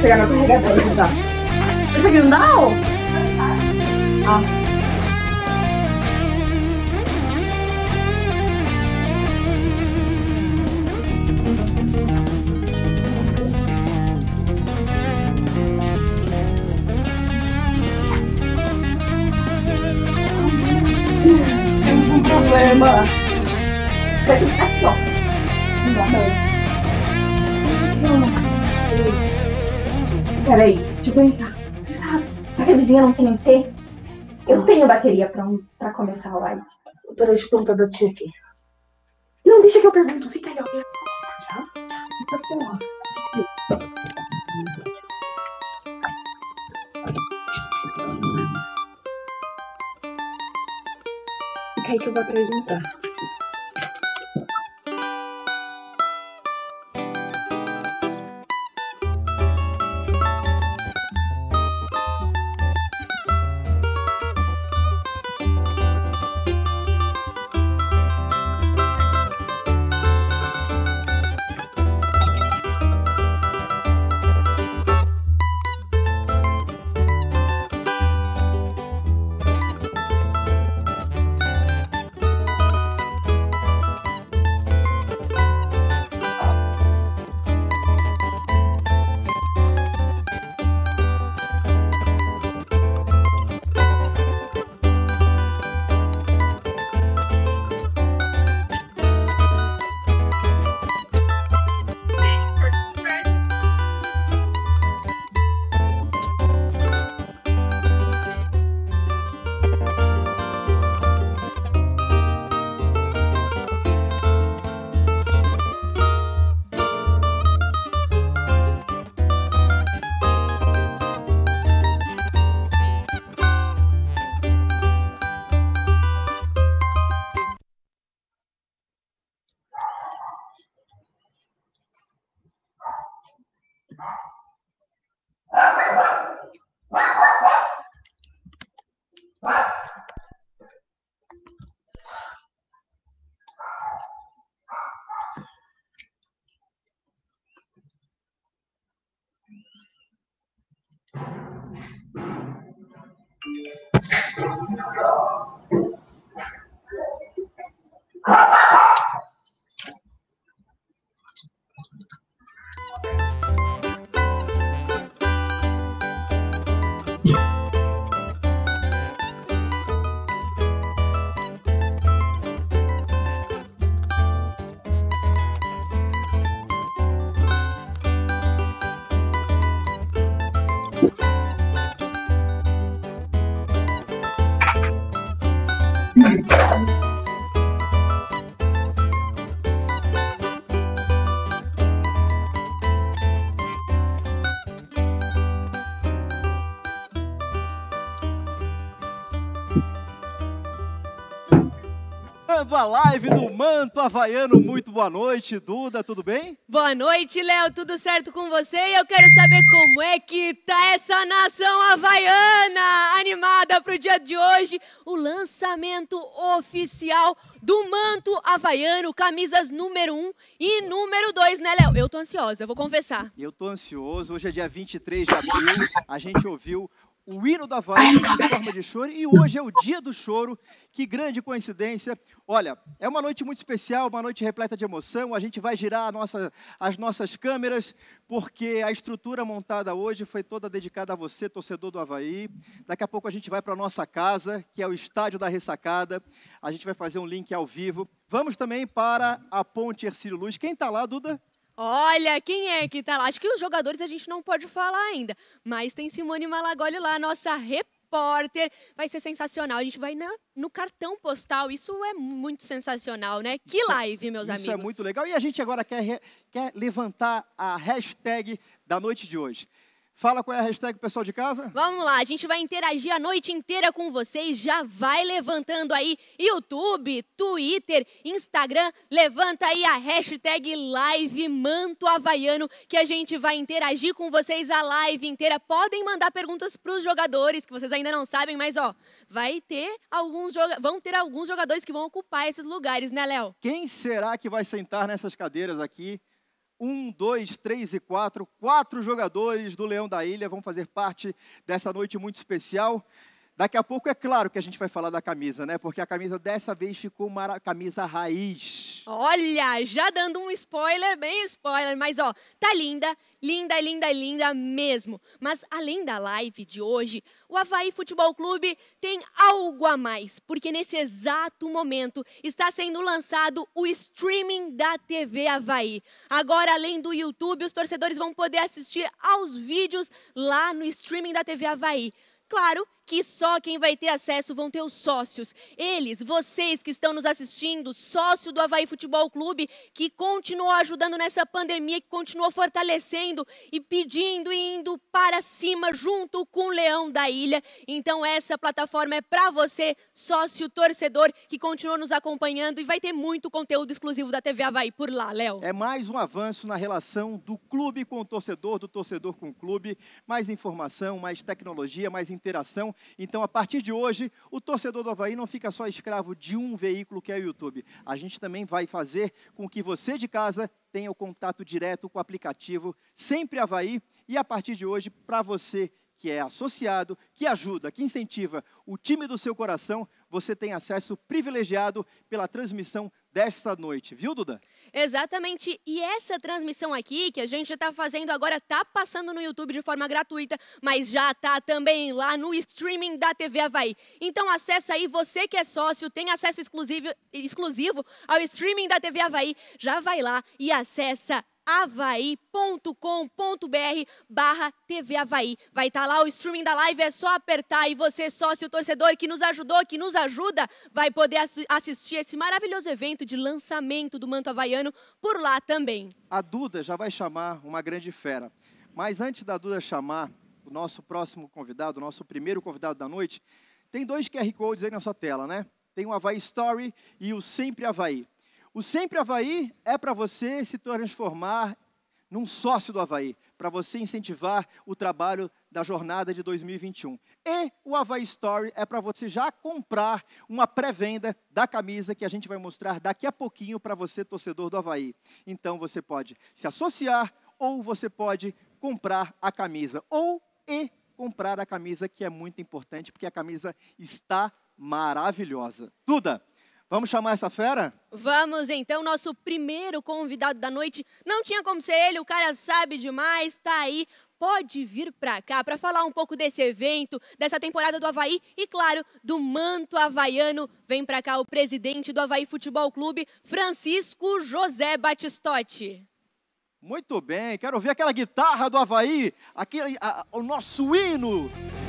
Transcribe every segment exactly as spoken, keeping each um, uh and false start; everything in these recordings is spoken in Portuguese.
pegar meu carregador aqui, tá? Isso aqui não dá, não? Ah. Temos um problema. Aqui, ó. Não dá, não. Peraí, deixa eu pensar. Sabe, será que a vizinha não tem M T? Eu tenho bateria pra, um, pra começar a live. Peraí, deixa eu perguntar da tia aqui. Não, deixa que eu pergunto. Fica ali, ó. Fica aí que eu vou apresentar. A live do Manto Havaiano. Muito boa noite, Duda, tudo bem? Boa noite, Léo, tudo certo com você? E eu quero saber como é que tá essa nação havaiana animada pro dia de hoje, o lançamento oficial do Manto Havaiano, camisas número um e número dois, né, Léo? Eu tô ansiosa, eu vou confessar. Eu tô ansioso, hoje é dia vinte e três de abril, a gente ouviu o hino do Havaí em forma de choro, e hoje é o dia do choro. Que grande coincidência. Olha, é uma noite muito especial, uma noite repleta de emoção. A gente vai girar a nossa, as nossas câmeras, porque a estrutura montada hoje foi toda dedicada a você, torcedor do Havaí. Daqui a pouco a gente vai para a nossa casa, que é o Estádio da Ressacada. A gente vai fazer um link ao vivo. Vamos também para a Ponte Hercílio Luz. Quem está lá, Duda? Olha, quem é que tá lá? Acho que os jogadores a gente não pode falar ainda, mas tem Simone Malagoli lá, nossa repórter. Vai ser sensacional. A gente vai na, no cartão postal. Isso é muito sensacional, né? Que Isso, live, meus isso amigos. Isso é muito legal. E a gente agora quer, quer levantar a hashtag da noite de hoje. Fala qual é a hashtag, pessoal de casa. Vamos lá, a gente vai interagir a noite inteira com vocês. Já vai levantando aí YouTube, Twitter, Instagram. Levanta aí a hashtag Live Manto Havaiano, que a gente vai interagir com vocês a live inteira. Podem mandar perguntas para os jogadores, que vocês ainda não sabem, mas ó, vai ter alguns joga vão ter alguns jogadores que vão ocupar esses lugares, né, Léo? Quem será que vai sentar nessas cadeiras aqui Um, dois, três e quatro. Quatro jogadores do Leão da Ilha vão fazer parte dessa noite muito especial. Daqui a pouco é claro que a gente vai falar da camisa, né? Porque a camisa dessa vez ficou uma camisa raiz. Olha, já dando um spoiler, bem spoiler, mas ó, tá linda, linda, linda, linda mesmo. Mas além da live de hoje, o Avaí Futebol Clube tem algo a mais, porque nesse exato momento está sendo lançado o streaming da T V Avaí. Agora, além do YouTube, os torcedores vão poder assistir aos vídeos lá no streaming da T V Avaí. Claro que só quem vai ter acesso vão ter os sócios. Eles, vocês que estão nos assistindo, sócio do Avaí Futebol Clube, que continuou ajudando nessa pandemia, que continuou fortalecendo e pedindo e indo para cima junto com o Leão da Ilha. Então essa plataforma é para você, sócio torcedor, que continuou nos acompanhando, e vai ter muito conteúdo exclusivo da T V Avaí por lá, Léo. É mais um avanço na relação do clube com o torcedor, do torcedor com o clube. Mais informação, mais tecnologia, mais interação. Então, a partir de hoje, o torcedor do Avaí não fica só escravo de um veículo que é o YouTube. A gente também vai fazer com que você de casa tenha o contato direto com o aplicativo Sempre Avaí. E a partir de hoje, para você que é associado, que ajuda, que incentiva o time do seu coração, você tem acesso privilegiado pela transmissão desta noite, viu, Duda? Exatamente, e essa transmissão aqui, que a gente está fazendo agora, está passando no YouTube de forma gratuita, mas já está também lá no streaming da T V Avaí. Então acessa aí, você que é sócio, tem acesso exclusivo, exclusivo ao streaming da T V Avaí, já vai lá e acessa avaí ponto com ponto br barra T V Avaí. Vai estar lá o streaming da live, é só apertar, e você, sócio torcedor, que nos ajudou, que nos ajuda, vai poder assistir esse maravilhoso evento de lançamento do manto havaiano por lá também. A Duda já vai chamar uma grande fera, mas antes da Duda chamar o nosso próximo convidado, o nosso primeiro convidado da noite, tem dois Q R Codes aí na sua tela, né? Tem o Avaí Story e o Sempre Avaí. O Sempre Avaí é para você se transformar num sócio do Avaí, para você incentivar o trabalho da jornada de dois mil e vinte e um. E o Avaí Story é para você já comprar uma pré-venda da camisa que a gente vai mostrar daqui a pouquinho para você, torcedor do Avaí. Então você pode se associar ou você pode comprar a camisa. Ou e comprar a camisa, que é muito importante, porque a camisa está maravilhosa. Duda, vamos chamar essa fera? Vamos então, nosso primeiro convidado da noite. Não tinha como ser ele, o cara sabe demais, tá aí. Pode vir pra cá para falar um pouco desse evento, dessa temporada do Avaí e, claro, do manto havaiano. Vem pra cá o presidente do Avaí Futebol Clube, Francisco José Batistotti. Muito bem, quero ver aquela guitarra do Avaí, aquele, a, o nosso hino.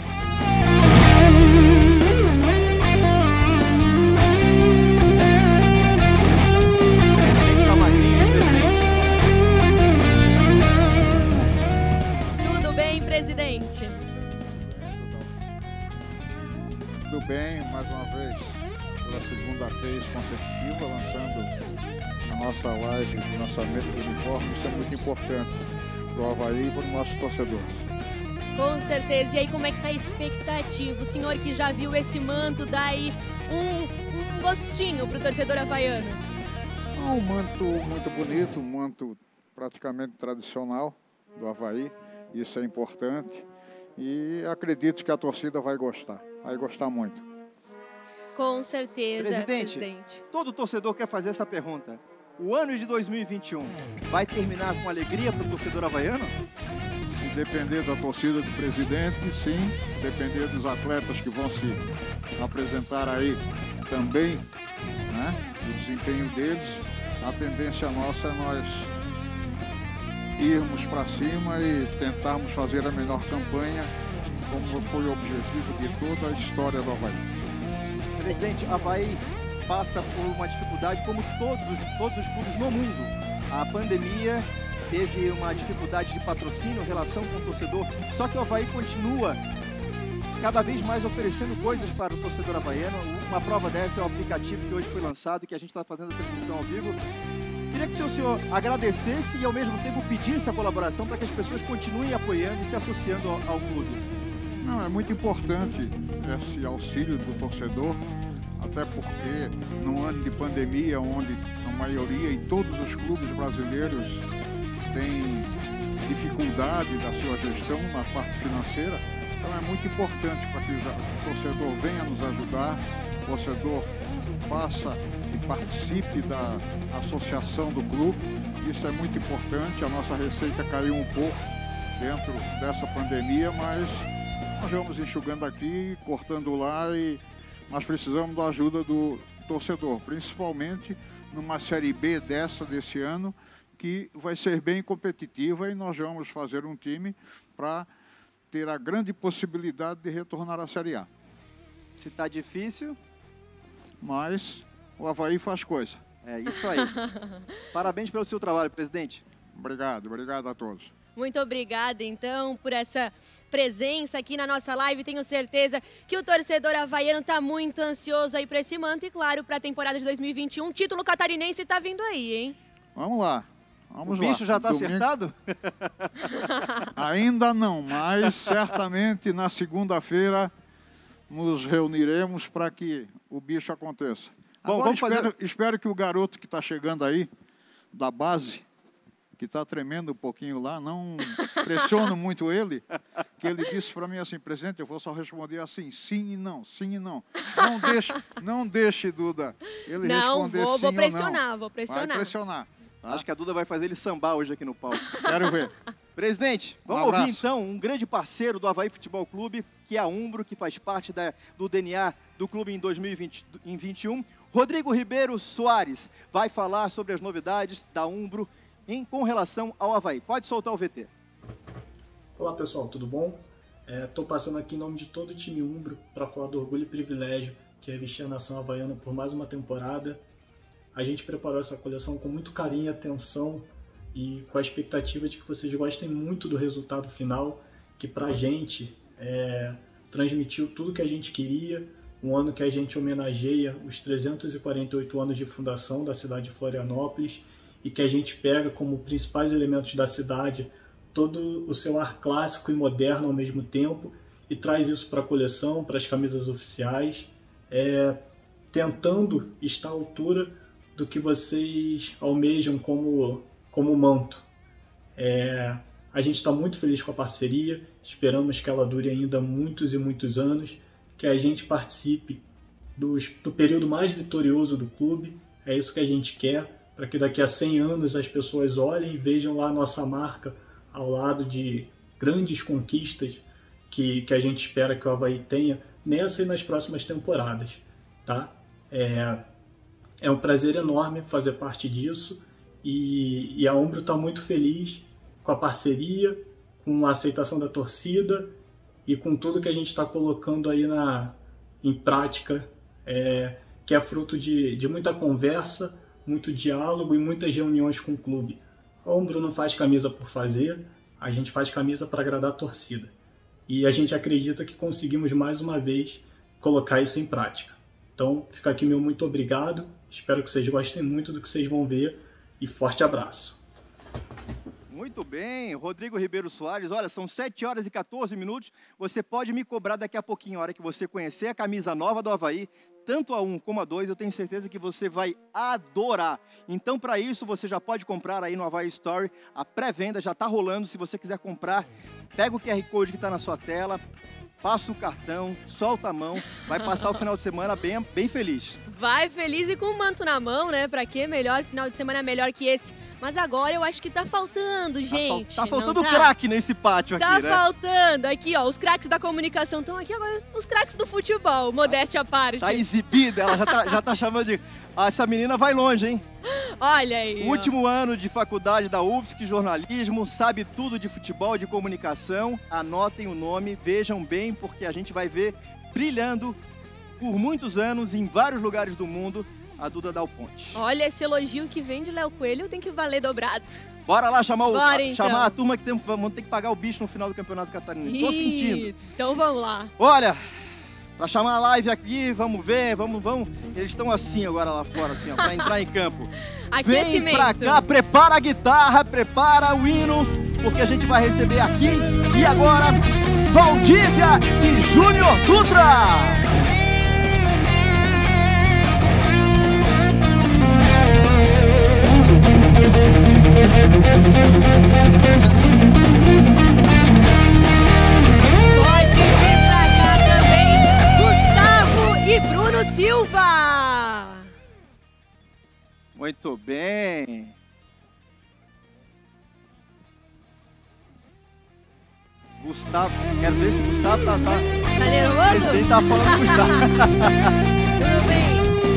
Tudo bem, presidente? Tudo bem, mais uma vez, pela segunda vez consecutiva, lançando a nossa live de lançamento do uniforme. Isso é muito importante para o Avaí e para os nossos torcedores. Com certeza. E aí, como é que tá a expectativa? O senhor que já viu esse manto, dá aí um, um gostinho para o torcedor havaiano. É um manto muito bonito, um manto praticamente tradicional do Avaí. Isso é importante e acredito que a torcida vai gostar, vai gostar muito. Com certeza, presidente, presidente. Todo torcedor quer fazer essa pergunta. O ano de dois mil e vinte e um vai terminar com alegria para o torcedor havaiano? Se depender da torcida do presidente, sim. Se depender dos atletas que vão se apresentar aí também, né, o desempenho deles, a tendência nossa é nós irmos para cima e tentarmos fazer a melhor campanha, como foi o objetivo de toda a história do Avaí. Presidente, Avaí passa por uma dificuldade como todos os, todos os clubes no mundo. A pandemia teve uma dificuldade de patrocínio, relação com o torcedor, só que o Avaí continua cada vez mais oferecendo coisas para o torcedor havaiano. Uma prova dessa é o aplicativo que hoje foi lançado, que a gente está fazendo a transmissão ao vivo. Queria que o senhor agradecesse e ao mesmo tempo pedisse a colaboração para que as pessoas continuem apoiando e se associando ao, ao clube. Não, é muito importante esse auxílio do torcedor, até porque num ano de pandemia, onde a maioria e todos os clubes brasileiros tem dificuldade da sua gestão na parte financeira. Então é muito importante para que o torcedor venha nos ajudar, o torcedor faça e participe da associação do clube. Isso é muito importante. A nossa receita caiu um pouco dentro dessa pandemia, mas nós vamos enxugando aqui, cortando lá, e nós precisamos da ajuda do torcedor, principalmente numa Série B dessa desse ano, que vai ser bem competitiva, e nós vamos fazer um time para ter a grande possibilidade de retornar à Série A. Se está difícil, mas o Avaí faz coisa. É isso aí. Parabéns pelo seu trabalho, presidente. Obrigado, obrigado a todos. Muito obrigada, então, por essa presença aqui na nossa live. Tenho certeza que o torcedor havaiano está muito ansioso aí para esse manto e, claro, para a temporada de dois mil e vinte e um. Título catarinense está vindo aí, hein? Vamos lá. Vamos o bicho lá. já está Domingo... acertado? Ainda não, mas certamente na segunda-feira nos reuniremos para que o bicho aconteça. Bom, Agora vamos espero, fazer... espero que o garoto que está chegando aí, da base, que está tremendo um pouquinho lá, não pressiono muito ele, que ele disse para mim assim: presidente, eu vou só responder assim, sim e não, sim e não. Não deixe, não deixe, Duda, ele não, responder vou, sim vou ou pressionar, não. vou pressionar. Vai pressionar. Tá? Acho que a Duda vai fazer ele sambar hoje aqui no palco. Quero ver. Presidente, vamos Um ouvir então um grande parceiro do Avaí Futebol Clube, que é a Umbro, que faz parte da, do D N A do clube em dois mil e vinte, em vinte e um. Rodrigo Ribeiro Soares vai falar sobre as novidades da Umbro em, com relação ao Avaí. Pode soltar o V T. Olá pessoal, tudo bom? Estou é, passando aqui em nome de todo o time Umbro para falar do orgulho e privilégio que é vestir a nação havaiana por mais uma temporada. A gente preparou essa coleção com muito carinho e atenção e com a expectativa de que vocês gostem muito do resultado final, que pra gente é, transmitiu tudo que a gente queria, um ano que a gente homenageia os trezentos e quarenta e oito anos de fundação da cidade de Florianópolis e que a gente pega como principais elementos da cidade todo o seu ar clássico e moderno ao mesmo tempo e traz isso para a coleção, para as camisas oficiais, é, tentando estar à altura do que vocês almejam como, como manto. É, a gente está muito feliz com a parceria, esperamos que ela dure ainda muitos e muitos anos, que a gente participe dos, do período mais vitorioso do clube, é isso que a gente quer, para que daqui a cem anos as pessoas olhem e vejam lá a nossa marca ao lado de grandes conquistas que, que a gente espera que o Avaí tenha nessa e nas próximas temporadas. Tá? É, É um prazer enorme fazer parte disso e, e a Umbro está muito feliz com a parceria, com a aceitação da torcida e com tudo que a gente está colocando aí na, em prática, é, que é fruto de, de muita conversa, muito diálogo e muitas reuniões com o clube. A Umbro não faz camisa por fazer, a gente faz camisa para agradar a torcida. E a gente acredita que conseguimos mais uma vez colocar isso em prática. Então, fica aqui meu muito obrigado. Espero que vocês gostem muito do que vocês vão ver e forte abraço. Muito bem, Rodrigo Ribeiro Soares. Olha, são sete horas e quatorze minutos. Você pode me cobrar daqui a pouquinho, a hora que você conhecer a camisa nova do Avaí, tanto a um como a dois, eu tenho certeza que você vai adorar. Então, para isso, você já pode comprar aí no Avaí Store. A pré-venda já está rolando. Se você quiser comprar, pega o Q R Code que está na sua tela, passa o cartão, solta a mão, vai passar o final de semana bem, bem feliz. Vai feliz e com o manto na mão, né? Pra que melhor? Final de semana é melhor que esse. Mas agora eu acho que tá faltando, gente. Tá, fal tá faltando tá? craque nesse pátio tá aqui, né? Tá faltando. Aqui, ó, os craques da comunicação estão aqui agora. Os craques do futebol, modéstia à parte. Tá exibida, ela já tá, já tá chamando de... Ah, essa menina vai longe, hein? Olha aí. Último ó. ano de faculdade da U F S C, jornalismo, sabe tudo de futebol, de comunicação. Anotem o nome, vejam bem, porque a gente vai ver brilhando por muitos anos em vários lugares do mundo a Duda Dal Ponte. Olha, esse elogio que vem de Léo Coelho tem que valer dobrado. Bora lá chamar, o, Bora, a, então. chamar a turma que tem, vamos ter que pagar o bicho no final do Campeonato Catarinense. Tô sentindo. Então vamos lá. Olha, pra chamar a live aqui, vamos ver, vamos, vamos. Eles estão assim agora lá fora, assim, ó, pra entrar em campo. Aquecimento. Vem pra cá, prepara a guitarra, prepara o hino, porque a gente vai receber aqui. E agora, Valdívia e Júnior Dutra. We'll be right back. Pode vir pra cá também, Gustavo e Bruno Silva. Muito bem. Gustavo, quero ver se o Gustavo tá... Tá, Tá nervoso? ele tá falando com o Gustavo. Tudo bem.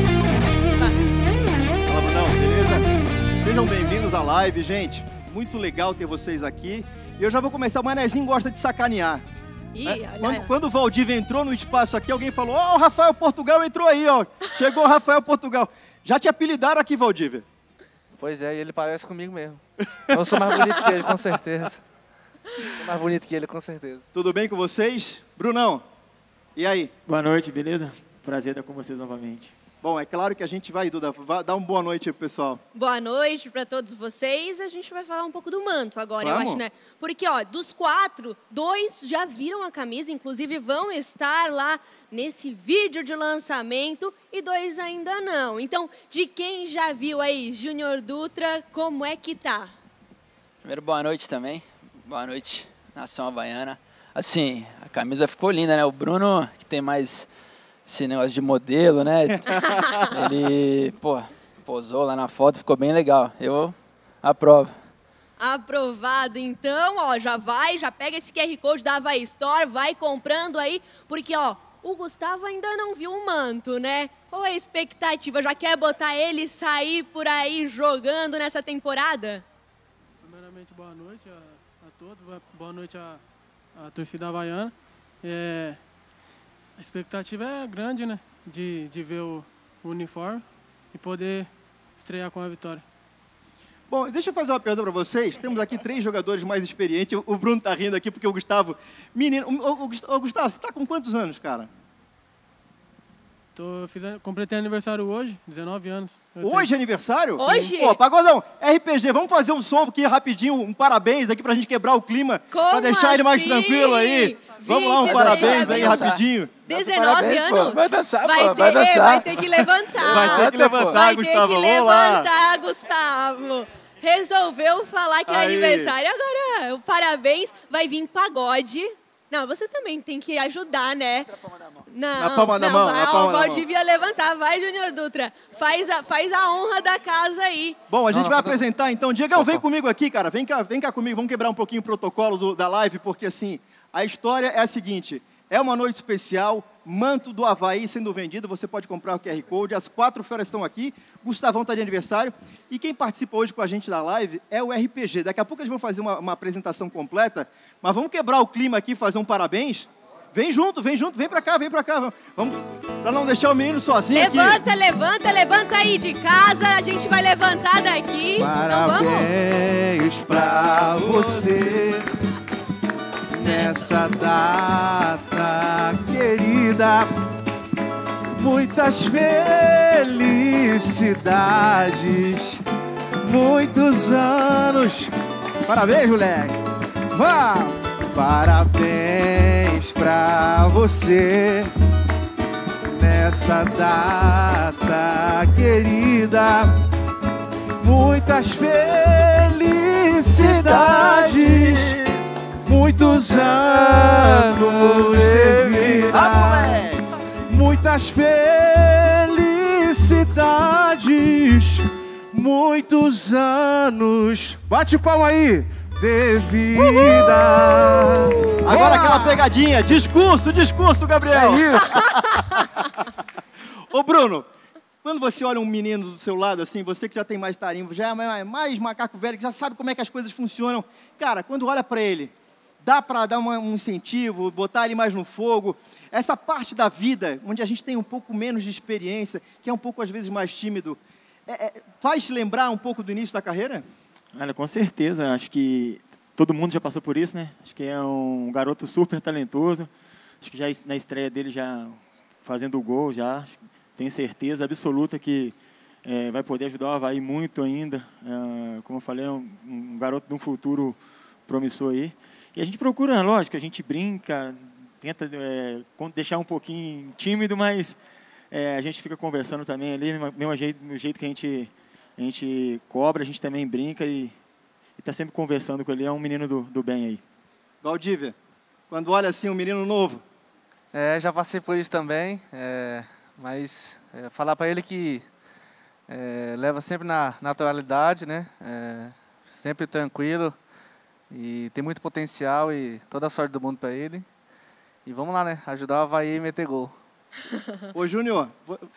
Fala, Brunão, beleza? Sejam bem-vindos à live, gente. Muito legal ter vocês aqui. E eu já vou começar, o Manezinho gosta de sacanear. Ih, né? olha. Quando, quando o Valdívia entrou no espaço aqui, alguém falou, ó, o Rafael Portugal entrou aí, ó. Chegou o Rafael Portugal. Já te apelidaram aqui, Valdívia? Pois é, e ele parece comigo mesmo. Eu sou mais bonito que ele, com certeza. Sou mais bonito que ele, com certeza. Tudo bem com vocês? Brunão, e aí? Boa noite, beleza? Prazer estar com vocês novamente. Bom, é claro que a gente vai, Duda, vai dar uma boa noite aí pro pessoal. Boa noite para todos vocês. A gente vai falar um pouco do manto agora, Vamos? eu acho, né? Porque, ó, dos quatro, dois já viram a camisa, inclusive vão estar lá nesse vídeo de lançamento e dois ainda não. Então, de quem já viu aí, Júnior Dutra, como é que tá? Primeiro, boa noite também. Boa noite, Nação Havaiana. Assim, a camisa ficou linda, né? O Bruno, que tem mais esse negócio de modelo, né? Ele, pô, posou lá na foto, ficou bem legal. Eu aprovo. Aprovado, então, ó, já vai, já pega esse Q R Code da Havaí Store, vai comprando aí, porque, ó, o Gustavo ainda não viu o manto, né? Qual é a expectativa? Já quer botar ele sair por aí jogando nessa temporada? Primeiramente, boa noite a, a todos, boa noite à, à torcida havaiana. É, a expectativa é grande, né? De, de ver o, o uniforme e poder estrear com a vitória. Bom, deixa eu fazer uma pergunta para vocês. Temos aqui três jogadores mais experientes. O Bruno tá rindo aqui porque o Gustavo... Menino, o, o, o Gustavo, você tá com quantos anos, cara? Tô, fiz, completei aniversário hoje, dezenove anos. Eu Hoje é tenho. aniversário? Hoje? Pô, Pagodão, R P G, vamos fazer um som aqui rapidinho, um parabéns aqui pra gente quebrar o clima, Como pra deixar ele mais assim? tranquilo aí. Vamos lá, um Vinte, parabéns aí parabéns. rapidinho. dezenove parabéns, pô. anos. Vai dançar, vai pô, ter, vai dançar. Vai ter que levantar. Vai ter que Bota, pô. levantar, Vai Gustavo, ter que vamos lá. levantar, Gustavo. Resolveu falar que é Aí. aniversário. Agora, o parabéns. Vai vir pagode. Não, vocês também têm que ajudar, né? Não, Na palma da não, mão, vai, na ó, palma o da Valdívia levantar. Vai, Júnior Dutra. Faz a, faz a honra da casa aí. Bom, a gente não, vai não, apresentar então. Diegão, Só, vem só. comigo aqui, cara. Vem cá, vem cá comigo. Vamos quebrar um pouquinho o protocolo do- da live, porque assim, a história é a seguinte. É uma noite especial, manto do Havaí sendo vendido, você pode comprar o Q R Code, as quatro feras estão aqui, Gustavão está de aniversário, e quem participa hoje com a gente da live é o R P G. Daqui a pouco eles vão fazer uma, uma apresentação completa, mas vamos quebrar o clima aqui, fazer um parabéns. Vem junto, vem junto, vem pra cá, vem pra cá. Vamos, vamos para não deixar o menino sozinho aqui. Levanta, levanta, levanta aí de casa. A gente vai levantar daqui. Então vamos. Parabéns pra você nessa data querida. Muitas felicidades, muitos anos. Parabéns, moleque. Vamos! Parabéns pra você nessa data querida. Muitas felicidades, muitos anos de vida. Muitas felicidades, muitos anos. Bate palma aí. De vida. Agora Boa! aquela pegadinha, discurso, discurso, Gabriel. É isso. Ô Bruno, quando você olha um menino do seu lado, assim, você que já tem mais tarimbo, já é mais, mais macaco velho, que já sabe como é que as coisas funcionam, cara, quando olha pra ele, dá pra dar uma, um incentivo, botar ele mais no fogo, essa parte da vida, onde a gente tem um pouco menos de experiência, que é um pouco às vezes mais tímido, é, é, faz lembrar um pouco do início da carreira? Olha, com certeza, acho que todo mundo já passou por isso, né? Acho que é um garoto super talentoso, acho que já na estreia dele já fazendo o gol, já tenho certeza absoluta que é, vai poder ajudar o Havaí muito ainda, é, como eu falei, é um, um garoto de um futuro promissor aí, e a gente procura, lógico, a gente brinca, tenta é, deixar um pouquinho tímido, mas é, a gente fica conversando também ali, do mesmo jeito, do jeito que a gente... A gente cobra, a gente também brinca e e está sempre conversando com ele. É um menino do, do bem aí. Valdívia, quando olha assim um menino novo. É, já passei por isso também, é, mas é, falar para ele que é, leva sempre na naturalidade, né? É, sempre tranquilo e tem muito potencial e toda a sorte do mundo para ele. E vamos lá, né? Ajudar o Avaí a meter gol. Ô, Júnior,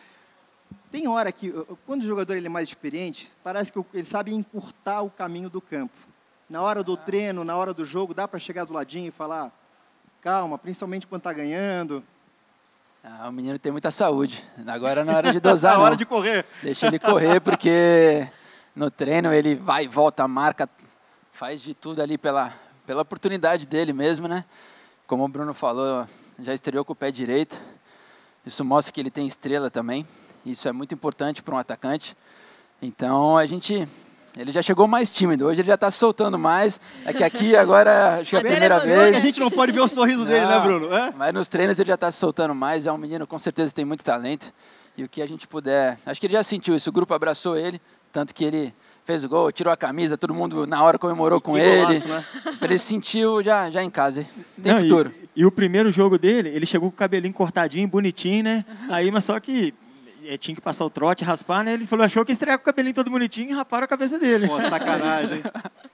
tem hora que, quando o jogador ele é mais experiente, parece que ele sabe encurtar o caminho do campo. Na hora do treino, na hora do jogo, dá para chegar do ladinho e falar, calma, principalmente quando tá ganhando. Ah, o menino tem muita saúde. Agora não é hora de dosar, Na não. hora de correr. Deixa ele correr, porque no treino ele vai e volta, marca, faz de tudo ali pela, pela oportunidade dele mesmo, né? Como o Bruno falou, já estreou com o pé direito. Isso mostra que ele tem estrela também. Isso é muito importante para um atacante. Então, a gente... Ele já chegou mais tímido. Hoje ele já está soltando mais. É que aqui agora, acho que é a primeira vez. A gente não pode ver o sorriso dele, né, Bruno? É? Mas nos treinos ele já está se soltando mais. É um menino, com certeza, tem muito talento. E o que a gente puder... Acho que ele já sentiu isso. O grupo abraçou ele. Tanto que ele fez o gol, tirou a camisa. Todo mundo, na hora, comemorou com ele. Golaço, né? Ele sentiu já, já em casa. Tem não, futuro. E, e o primeiro jogo dele, ele chegou com o cabelinho cortadinho, bonitinho, né? Aí, mas só que... tinha que passar o trote, raspar, né? Ele falou, achou que estrear com o cabelinho todo bonitinho e raparam a cabeça dele. Pô, sacanagem.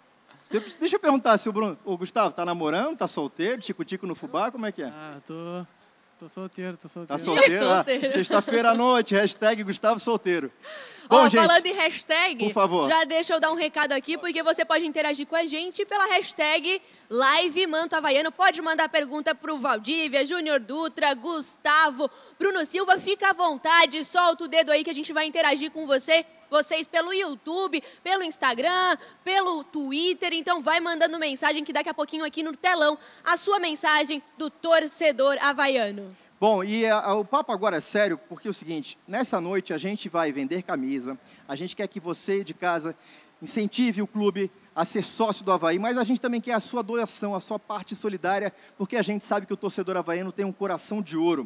Deixa eu perguntar se o Bruno, o Gustavo, tá namorando, tá solteiro, tico-tico no fubá, como é que é? Ah, tô, tô solteiro, tô solteiro. Tá solteiro? Ah, sexta-feira à noite, hashtag Gustavo solteiro. Bom, Bom, gente, falando em hashtag, por favor. Já deixa eu dar um recado aqui, porque você pode interagir com a gente pela hashtag Live Manto Havaiano. Pode mandar pergunta para o Valdívia, Júnior Dutra, Gustavo, Bruno Silva. Fica à vontade, solta o dedo aí que a gente vai interagir com você. Vocês pelo YouTube, pelo Instagram, pelo Twitter. Então vai mandando mensagem que daqui a pouquinho aqui no telão, a sua mensagem do torcedor havaiano. Bom, e a, a, o papo agora é sério, porque é o seguinte, nessa noite a gente vai vender camisa, a gente quer que você de casa incentive o clube a ser sócio do Avaí, mas a gente também quer a sua doação, a sua parte solidária, porque a gente sabe que o torcedor havaiano tem um coração de ouro.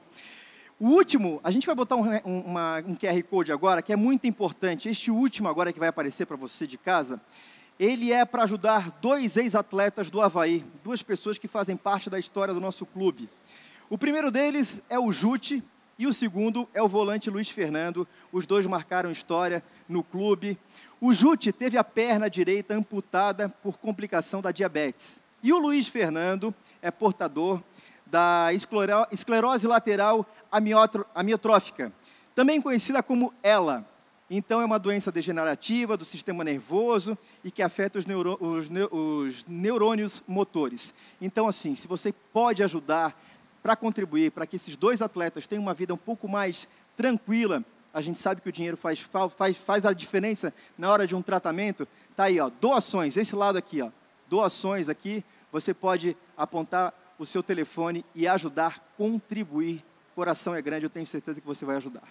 O último, a gente vai botar um, um, uma, um Q R Code agora, que é muito importante, este último agora que vai aparecer para você de casa, ele é para ajudar dois ex-atletas do Avaí, duas pessoas que fazem parte da história do nosso clube. O primeiro deles é o Jute e o segundo é o volante Luiz Fernando. Os dois marcaram história no clube. O Jute teve a perna direita amputada por complicação da diabetes. E o Luiz Fernando é portador da esclerose lateral amiotrófica, também conhecida como ELA. Então, é uma doença degenerativa do sistema nervoso e que afeta os, neuro, os, os neurônios motores. Então, assim, se você pode ajudar para contribuir, para que esses dois atletas tenham uma vida um pouco mais tranquila, a gente sabe que o dinheiro faz, faz, faz a diferença na hora de um tratamento, tá aí, ó, doações, esse lado aqui, ó, doações aqui, você pode apontar o seu telefone e ajudar, contribuir. O coração é grande, eu tenho certeza que você vai ajudar.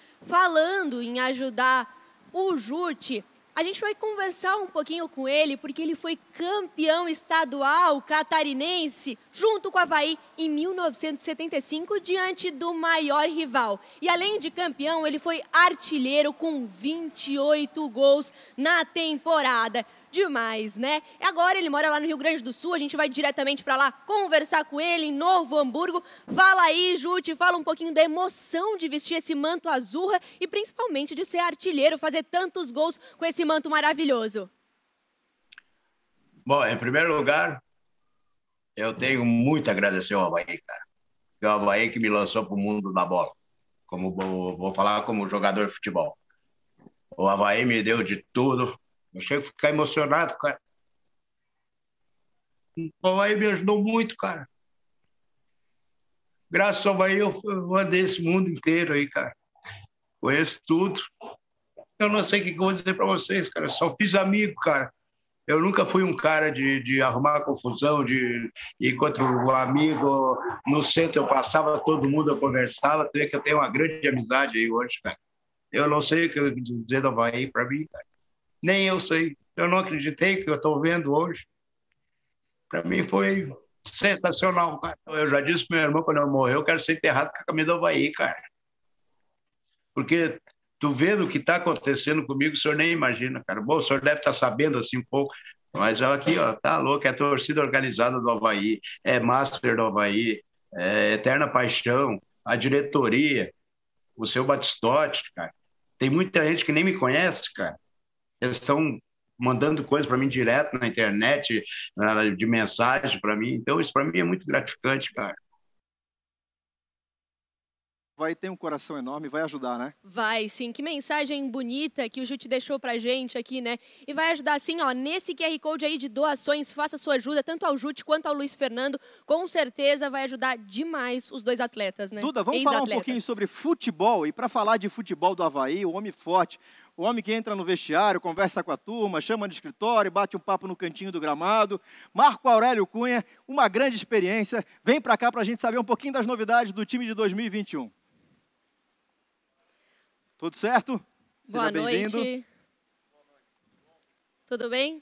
Falando em ajudar o Jute, a gente vai conversar um pouquinho com ele, porque ele foi campeão estadual catarinense, junto com o Avaí, em mil novecentos e setenta e cinco, diante do maior rival. E além de campeão, ele foi artilheiro com vinte e oito gols na temporada. Demais, né? Agora ele mora lá no Rio Grande do Sul, a gente vai diretamente para lá conversar com ele em Novo Hamburgo. Fala aí, Jute, fala um pouquinho da emoção de vestir esse manto azurra e principalmente de ser artilheiro, fazer tantos gols com esse manto maravilhoso. Bom, em primeiro lugar, eu tenho muito a agradecer ao Avaí, cara. É o Avaí que me lançou para o mundo da bola. Como vou, vou falar como jogador de futebol. O Avaí me deu de tudo. Eu chego a ficar emocionado, cara. O Avaí me ajudou muito, cara. Graças ao Avaí eu andei esse mundo inteiro aí, cara. Conheço tudo. Eu não sei o que eu vou dizer para vocês, cara. Eu só fiz amigo, cara. Eu nunca fui um cara de, de arrumar confusão, de ir contra o amigo. No centro eu passava, todo mundo eu conversava. Tu vê que eu tenho uma grande amizade aí hoje, cara. Eu não sei o que eu vou dizer do Avaí para mim, cara. Nem eu sei. Eu não acreditei que eu estou vendo hoje. Para mim foi sensacional, cara. Eu já disse para meu irmão, quando eu morrer, eu quero ser enterrado com a camisa do Avaí, cara. Porque tu vendo o que está acontecendo comigo, o senhor nem imagina, cara. Bom, o senhor deve estar sabendo assim um pouco. Mas aqui, ó, tá louco, é torcida organizada do Avaí, é Master do Avaí, é Eterna Paixão, a diretoria, o seu Batistotti, cara. Tem muita gente que nem me conhece, cara. Eles estão mandando coisas para mim direto na internet, de mensagem para mim. Então, isso para mim é muito gratificante, cara. Vai ter um coração enorme, vai ajudar, né? Vai, sim. Que mensagem bonita que o Jute deixou pra gente aqui, né? E vai ajudar, assim, ó, nesse Q R Code aí de doações, faça sua ajuda, tanto ao Jute quanto ao Luiz Fernando. Com certeza vai ajudar demais os dois atletas, né? Duda, vamos falar um pouquinho sobre futebol. E para falar de futebol do Avaí, o homem forte, o homem que entra no vestiário, conversa com a turma, chama no escritório, bate um papo no cantinho do gramado. Marco Aurélio Cunha, uma grande experiência. Vem para cá para a gente saber um pouquinho das novidades do time de dois mil e vinte e um. Tudo certo? Boa Seja noite. bem-vindo. Tudo bem?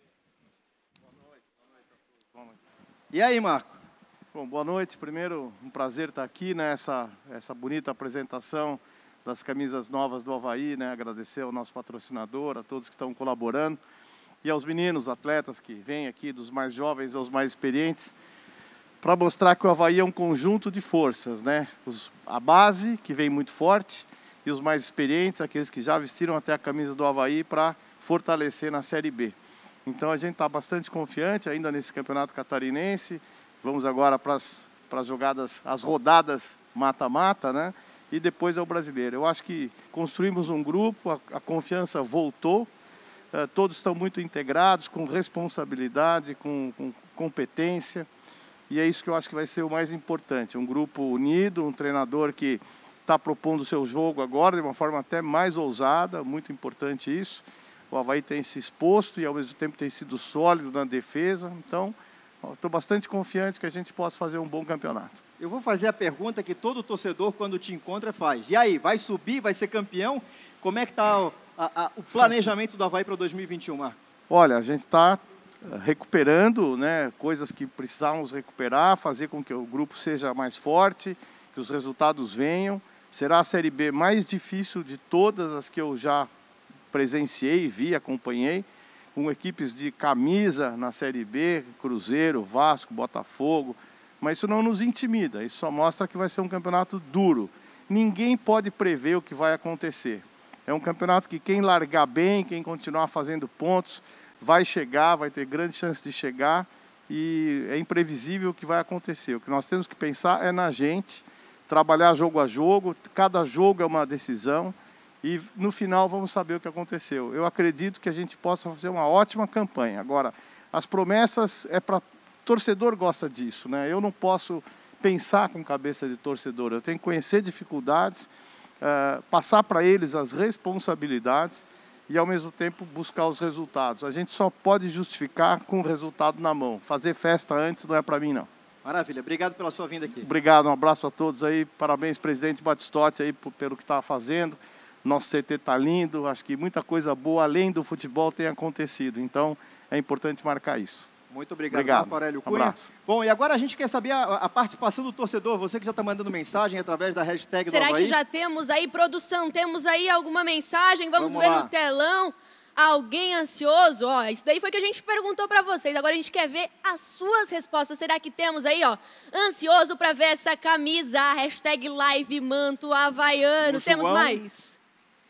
E aí, Marco? Bom, boa noite. Primeiro, um prazer estar aqui nessa essa bonita apresentação das camisas novas do Avaí, né? Agradecer ao nosso patrocinador, a todos que estão colaborando e aos meninos, atletas que vêm aqui, dos mais jovens aos mais experientes, para mostrar que o Avaí é um conjunto de forças, né? Os, a base, que vem muito forte, e os mais experientes, aqueles que já vestiram até a camisa do Avaí para fortalecer na Série B. Então a gente está bastante confiante ainda nesse campeonato catarinense. Vamos agora para as jogadas, as rodadas mata-mata, né? E depois é o brasileiro. Eu acho que construímos um grupo, a, a confiança voltou, eh, todos estão muito integrados, com responsabilidade, com, com competência, e é isso que eu acho que vai ser o mais importante. Um grupo unido, um treinador que está propondo o seu jogo agora de uma forma até mais ousada, muito importante isso. O Avaí tem se exposto e ao mesmo tempo tem sido sólido na defesa, então estou bastante confiante que a gente possa fazer um bom campeonato. Eu vou fazer a pergunta que todo torcedor, quando te encontra, faz. E aí, vai subir, vai ser campeão? Como é que está o, o planejamento do Avaí para dois mil e vinte e um, Marco? Olha, a gente está recuperando, né, coisas que precisamos recuperar, fazer com que o grupo seja mais forte, que os resultados venham. Será a Série B mais difícil de todas as que eu já presenciei, vi, acompanhei, com equipes de camisa na Série B, Cruzeiro, Vasco, Botafogo, mas isso não nos intimida, isso só mostra que vai ser um campeonato duro. Ninguém pode prever o que vai acontecer. É um campeonato que quem largar bem, quem continuar fazendo pontos, vai chegar, vai ter grande chance de chegar, e é imprevisível o que vai acontecer. O que nós temos que pensar é na gente, trabalhar jogo a jogo, cada jogo é uma decisão, e no final vamos saber o que aconteceu. Eu acredito que a gente possa fazer uma ótima campanha. Agora, as promessas é para... Torcedor gosta disso, né? Eu não posso pensar com cabeça de torcedor, eu tenho que conhecer dificuldades, uh, passar para eles as responsabilidades e, ao mesmo tempo, buscar os resultados. A gente só pode justificar com o resultado na mão. Fazer festa antes não é para mim, não. Maravilha, obrigado pela sua vinda aqui. Obrigado, um abraço a todos aí, parabéns, presidente Batistotti, aí, pelo que está fazendo. Nosso C T está lindo, acho que muita coisa boa, além do futebol, tem acontecido. Então, é importante marcar isso. Muito obrigado, obrigado. Marco Aurélio Cunha. Abraço. Bom, e agora a gente quer saber a, a participação do torcedor, você que já está mandando mensagem através da hashtag Será do Avaí. que já temos aí, produção, temos aí alguma mensagem? Vamos, Vamos ver lá. no telão. Alguém ansioso? Ó, isso daí foi que a gente perguntou para vocês. Agora a gente quer ver as suas respostas. Será que temos aí, ó, ansioso para ver essa camisa? Hashtag live manto havaiano. O Temos João mais?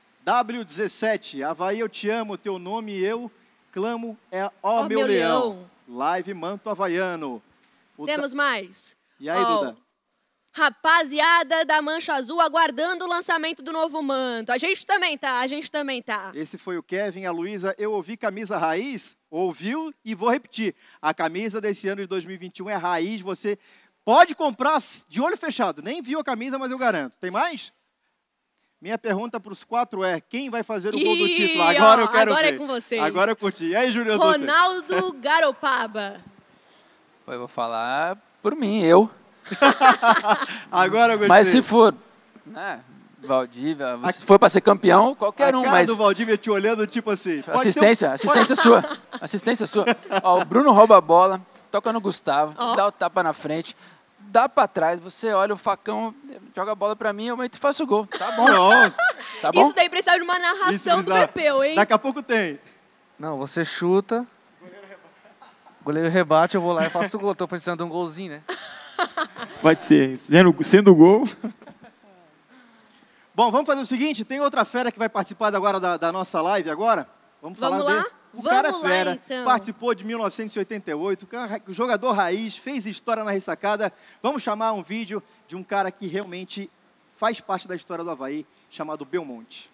W dezessete, Avaí, eu te amo, teu nome eu clamo é ó, Ó, meu, meu leão. leão. Live manto havaiano. O Temos da... mais? E aí, Ó, Duda? rapaziada da Mancha Azul aguardando o lançamento do novo manto. A gente também tá, a gente também tá. Esse foi o Kevin, a Luísa. Eu ouvi camisa raiz, ouviu e vou repetir. A camisa desse ano de dois mil e vinte e um é raiz, você pode comprar de olho fechado. Nem viu a camisa, mas eu garanto. Tem mais? Minha pergunta para os quatro é, quem vai fazer o gol do Ih, título? Agora ó, eu quero agora ver. é com vocês. Agora eu curti. E aí, Júlio Dutra? Ronaldo Garopaba. Pô, eu vou falar por mim, eu. Agora eu gostei. Mas se for, né, Valdívia, se for para ser campeão, qualquer a um, cara mas do Valdívia te olhando, tipo assim... pode assistência, ser um- assistência sua, assistência sua. Ó, o Bruno rouba a bola, toca no Gustavo, Ó. dá o tapa na frente, dá para trás, você olha o facão, joga a bola para mim, eu meto e faço o gol. Tá bom. Não, Tá bom? Isso daí precisa de uma isso narração do precisava. Pepeu, hein? Daqui a pouco tem. Não, você chuta, goleiro rebate, eu vou lá e faço o gol. Tô precisando de um golzinho, né? Pode ser. Sendo, sendo gol. Bom, vamos fazer o seguinte, tem outra fera que vai participar agora da, da nossa live agora. Vamos falar Vamos lá? dele. O Vamos cara lá, fera, então. participou de mil novecentos e oitenta e oito, o jogador raiz, fez história na ressacada. Vamos chamar um vídeo de um cara que realmente faz parte da história do Avaí, chamado Belmonte.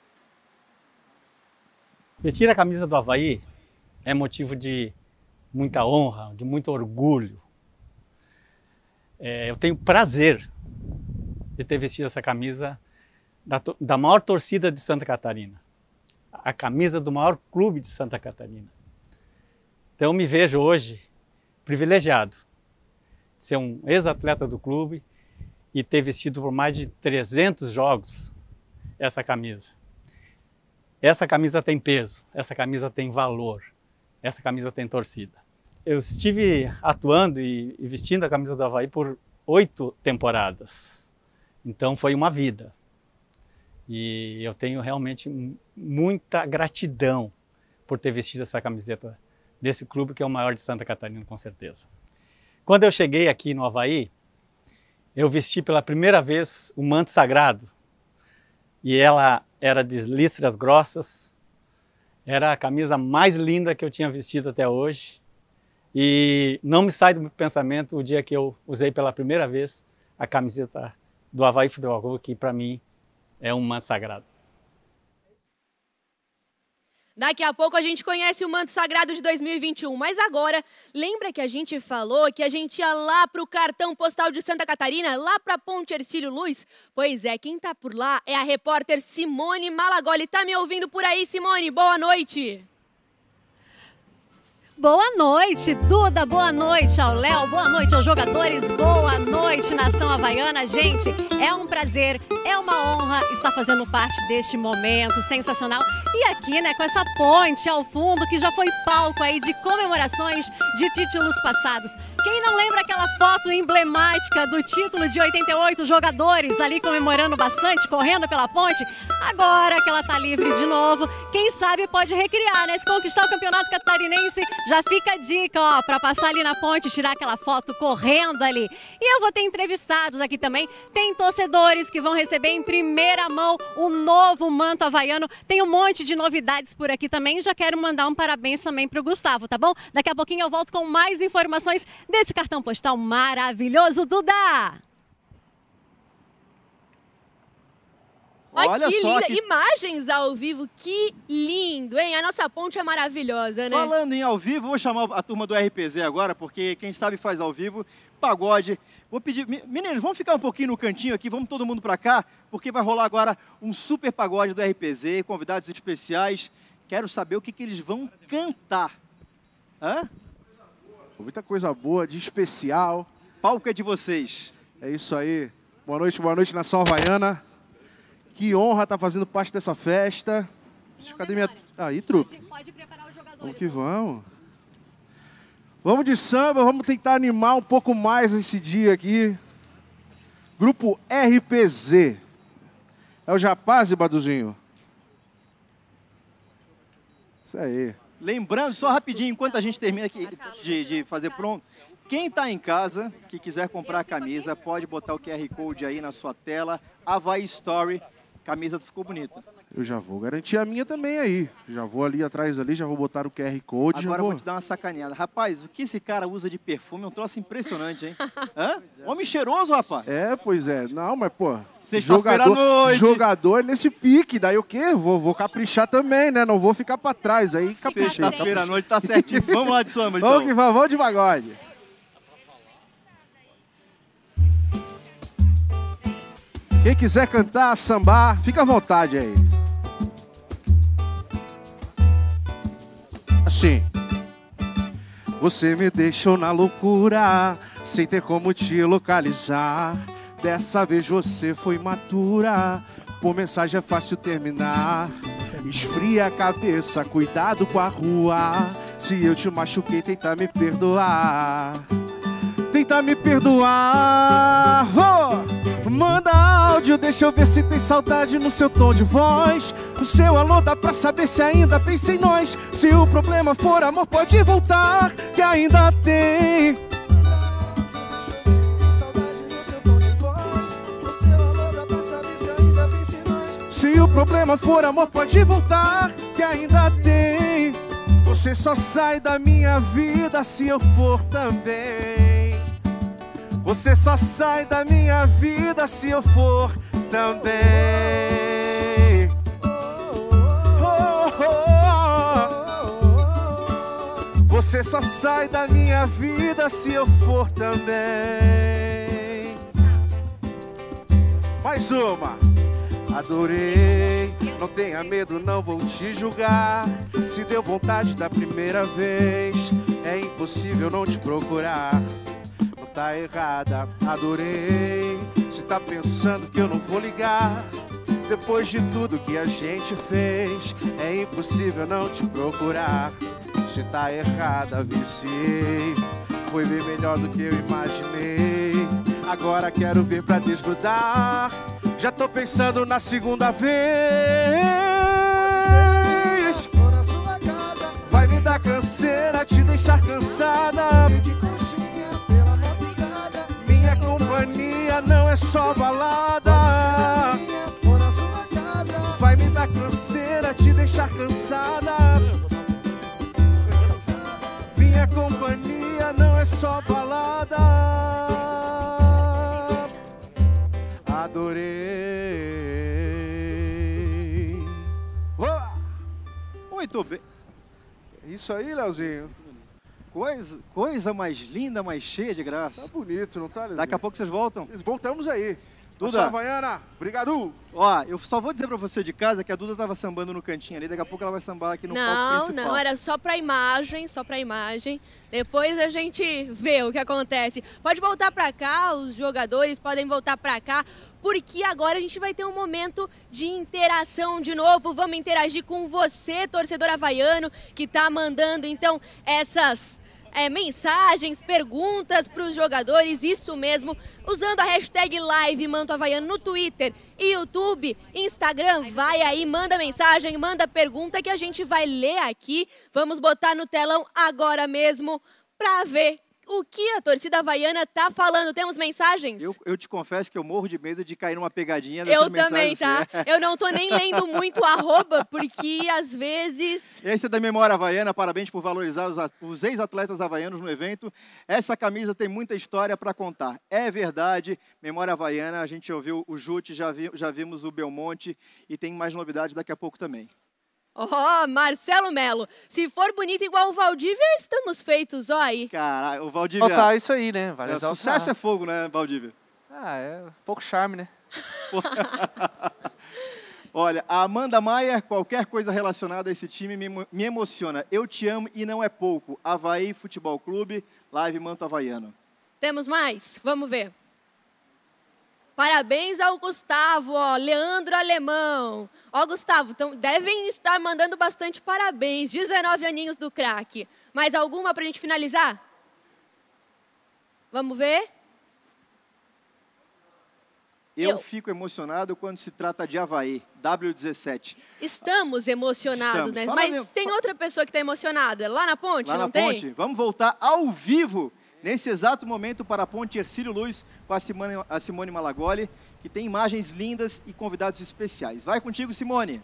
Vestir a camisa do Avaí é motivo de muita honra, de muito orgulho. É, eu tenho prazer de ter vestido essa camisa da, da maior torcida de Santa Catarina, a camisa do maior clube de Santa Catarina. Então eu me vejo hoje privilegiado de ser um ex-atleta do clube e ter vestido por mais de trezentos jogos essa camisa. Essa camisa tem peso, essa camisa tem valor, essa camisa tem torcida. Eu estive atuando e vestindo a camisa do Avaí por oito temporadas, então foi uma vida. E eu tenho realmente muita gratidão por ter vestido essa camiseta desse clube que é o maior de Santa Catarina, com certeza. Quando eu cheguei aqui no Avaí, eu vesti pela primeira vez o manto sagrado. E ela era de listras grossas, era a camisa mais linda que eu tinha vestido até hoje. E não me sai do meu pensamento o dia que eu usei pela primeira vez a camiseta do Avaí Futebol Clube, que para mim é um manto sagrado. Daqui a pouco a gente conhece o manto sagrado de dois mil e vinte e um, mas agora, lembra que a gente falou que a gente ia lá para o cartão postal de Santa Catarina, lá para Ponte Hercílio Luz? Pois é, quem tá por lá é a repórter Simone Malagoli. Tá me ouvindo por aí, Simone? Boa noite! Boa noite, Duda, boa noite ao Léo, boa noite aos jogadores, boa noite, nação havaiana. Gente, é um prazer, é uma honra estar fazendo parte deste momento sensacional. E aqui, né, com essa ponte ao fundo, que já foi palco aí de comemorações de títulos passados. Quem não lembra aquela foto emblemática do título de oitenta e oito, jogadores ali comemorando bastante, correndo pela ponte? Agora que ela tá livre de novo, quem sabe pode recriar, né? Se conquistar o campeonato catarinense, já fica a dica, ó, pra passar ali na ponte, tirar aquela foto correndo ali. E eu vou ter entrevistados aqui também, tem torcedores que vão receber em primeira mão o novo manto havaiano. Tem um monte de novidades por aqui também, já quero mandar um parabéns também pro Gustavo, tá bom? Daqui a pouquinho eu volto com mais informações desse cartão postal maravilhoso, Duda! Olha, Olha que só linda! que- Imagens ao vivo, que lindo, hein? A nossa ponte é maravilhosa, né? Falando em ao vivo, vou chamar a turma do R P Z agora, porque quem sabe faz ao vivo, pagode. Vou pedir, me- meninos, vamos ficar um pouquinho no cantinho aqui, vamos todo mundo pra cá, porque vai rolar agora um super pagode do R P Z, convidados especiais. Quero saber o que, que eles vão cantar. Hã? Muita coisa boa, de especial. Palco é de vocês. É isso aí. Boa noite, boa noite, nação havaiana. Que honra estar fazendo parte dessa festa. Cadê minha... Aí, trupe. Pode preparar os jogadores. Vamos que vamos. Vamos de samba, vamos tentar animar um pouco mais esse dia aqui. Grupo R P Z. É o Japaz, Baduzinho? Isso aí. Lembrando, só rapidinho, enquanto a gente termina aqui de, de fazer pronto, quem está em casa, que quiser comprar a camisa, pode botar o Q R Code aí na sua tela, Avaí Story, camisa ficou bonita. Eu já vou garantir a minha também aí. Já vou ali atrás ali, já vou botar o Q R Code. Agora já eu vou... vou te dar uma sacaneada. Rapaz, o que esse cara usa de perfume é um troço impressionante, hein? Hã? Homem cheiroso, rapaz. É, pois é. Não, mas, pô, Sexta-feira à jogador, noite. jogador é nesse pique. Daí o quê? Vou, vou caprichar também, né? Não vou ficar pra trás. Aí caprichei. Sexta-feira à noite tá certíssimo. Vamos lá de samba, então. Vamos que vamos, vamos de pagode. Quem quiser cantar, sambar, fica à vontade aí. Assim. Você me deixou na loucura, sem ter como te localizar. Dessa vez você foi matura, por mensagem é fácil terminar. Esfria a cabeça, cuidado com a rua. Se eu te machuquei, tenta me perdoar. Tenta me perdoar, vou. Manda áudio, deixa eu ver se tem saudade no seu tom de voz. No seu alô dá pra saber se ainda pensa em nós. Se o problema for amor, pode voltar, que ainda tem. Se o problema for amor, pode voltar, que ainda tem. Você só sai da minha vida se eu for também. Você só sai da minha vida se eu for também. Oh, oh, oh. Você só sai da minha vida se eu for também. Mais uma. Adorei, não tenha medo, não vou te julgar. Se deu vontade da primeira vez, é impossível não te procurar. Não tá errada, adorei. Se tá pensando que eu não vou ligar, depois de tudo que a gente fez, é impossível não te procurar. Se tá errada, viciei. Foi bem melhor do que eu imaginei. Agora quero ver pra desgrudar. Já tô pensando na segunda vez. Vai me dar canseira, te deixar cansada. Minha companhia não é só balada. Vai me dar canseira, te deixar cansada. Minha companhia não é só balada. Adorei. Boa! Muito bem. Isso aí, Leozinho. Coisa, coisa mais linda, mais cheia de graça. Tá bonito, não tá, Leozinho? Daqui a pouco vocês voltam. Voltamos aí. Duda. Havaiana, obrigado. Ó, eu só vou dizer pra você de casa que a Duda tava sambando no cantinho ali, daqui a pouco ela vai sambar aqui no palco Não, principal. não, era só pra imagem, só pra imagem. Depois a gente vê o que acontece. Pode voltar pra cá, os jogadores podem voltar pra cá, porque agora a gente vai ter um momento de interação de novo. Vamos interagir com você, torcedor havaiano, que tá mandando então essas é, mensagens, perguntas para os jogadores, isso mesmo, usando a hashtag Live Manto Havaiano no Twitter e YouTube, Instagram. Vai aí, manda mensagem, manda pergunta que a gente vai ler aqui. Vamos botar no telão agora mesmo para ver o que a torcida havaiana tá falando. Temos mensagens? Eu, eu te confesso que eu morro de medo de cair numa pegadinha dessas Eu também, tá? Eu não tô nem lendo muito arroba, porque às vezes... Esse é da Memória Havaiana, parabéns por valorizar os, os ex-atletas havaianos no evento. Essa camisa tem muita história para contar. É verdade, Memória Havaiana, a gente ouviu o Jute, já, vi, já vimos o Belmonte e tem mais novidades daqui a pouco também. Ó, oh, Marcelo Melo, se for bonito igual o Valdívia, estamos feitos, ó aí. Caralho, o Valdívia... Faltar isso aí, né? Vale é, sucesso é fogo, né, Valdívia? Ah, é pouco charme, né? Olha, a Amanda Maier, qualquer coisa relacionada a esse time me, me emociona. Eu te amo e não é pouco. Avaí Futebol Clube, Live Manto Havaiano. Temos mais? Vamos ver. Parabéns ao Gustavo, ó, Leandro Alemão. Ó, Gustavo, então, devem estar mandando bastante parabéns. dezenove aninhos do craque. Mais alguma para a gente finalizar? Vamos ver? Eu, Eu fico emocionado quando se trata de Avaí, W dezessete. Estamos emocionados, Estamos. né? Fala Mas mesmo. tem outra pessoa que está emocionada. Lá na ponte, Lá não na tem? ponte, vamos voltar ao vivo, nesse exato momento, para a ponte Hercílio Luz, com a Simone, a Simone Malagoli, que tem imagens lindas e convidados especiais. Vai contigo, Simone.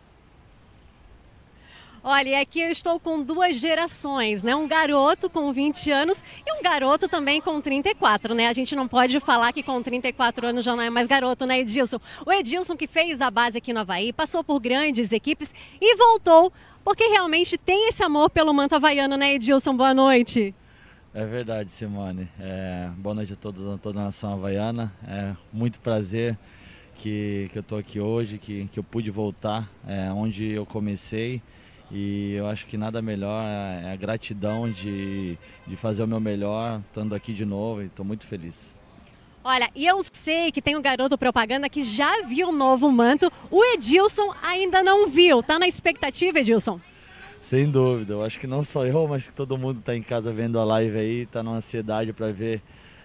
Olha, aqui eu estou com duas gerações, né? Um garoto com vinte anos e um garoto também com trinta e quatro, né? A gente não pode falar que com trinta e quatro anos já não é mais garoto, né, Edilson? O Edilson que fez a base aqui no Avaí, passou por grandes equipes e voltou, porque realmente tem esse amor pelo manto havaiano, né, Edilson? Boa noite. É verdade, Simone. É, boa noite a todos, a toda a nação havaiana. É muito prazer que, que eu estou aqui hoje, que, que eu pude voltar é, onde eu comecei. E eu acho que nada melhor é a gratidão de, de fazer o meu melhor, estando aqui de novo, e estou muito feliz. Olha, e eu sei que tem um garoto propaganda que já viu o novo manto, o Edilson ainda não viu. Tá na expectativa, Edilson? Sem dúvida, eu acho que não só eu, mas que todo mundo está em casa vendo a live aí, está numa ansiedade para ver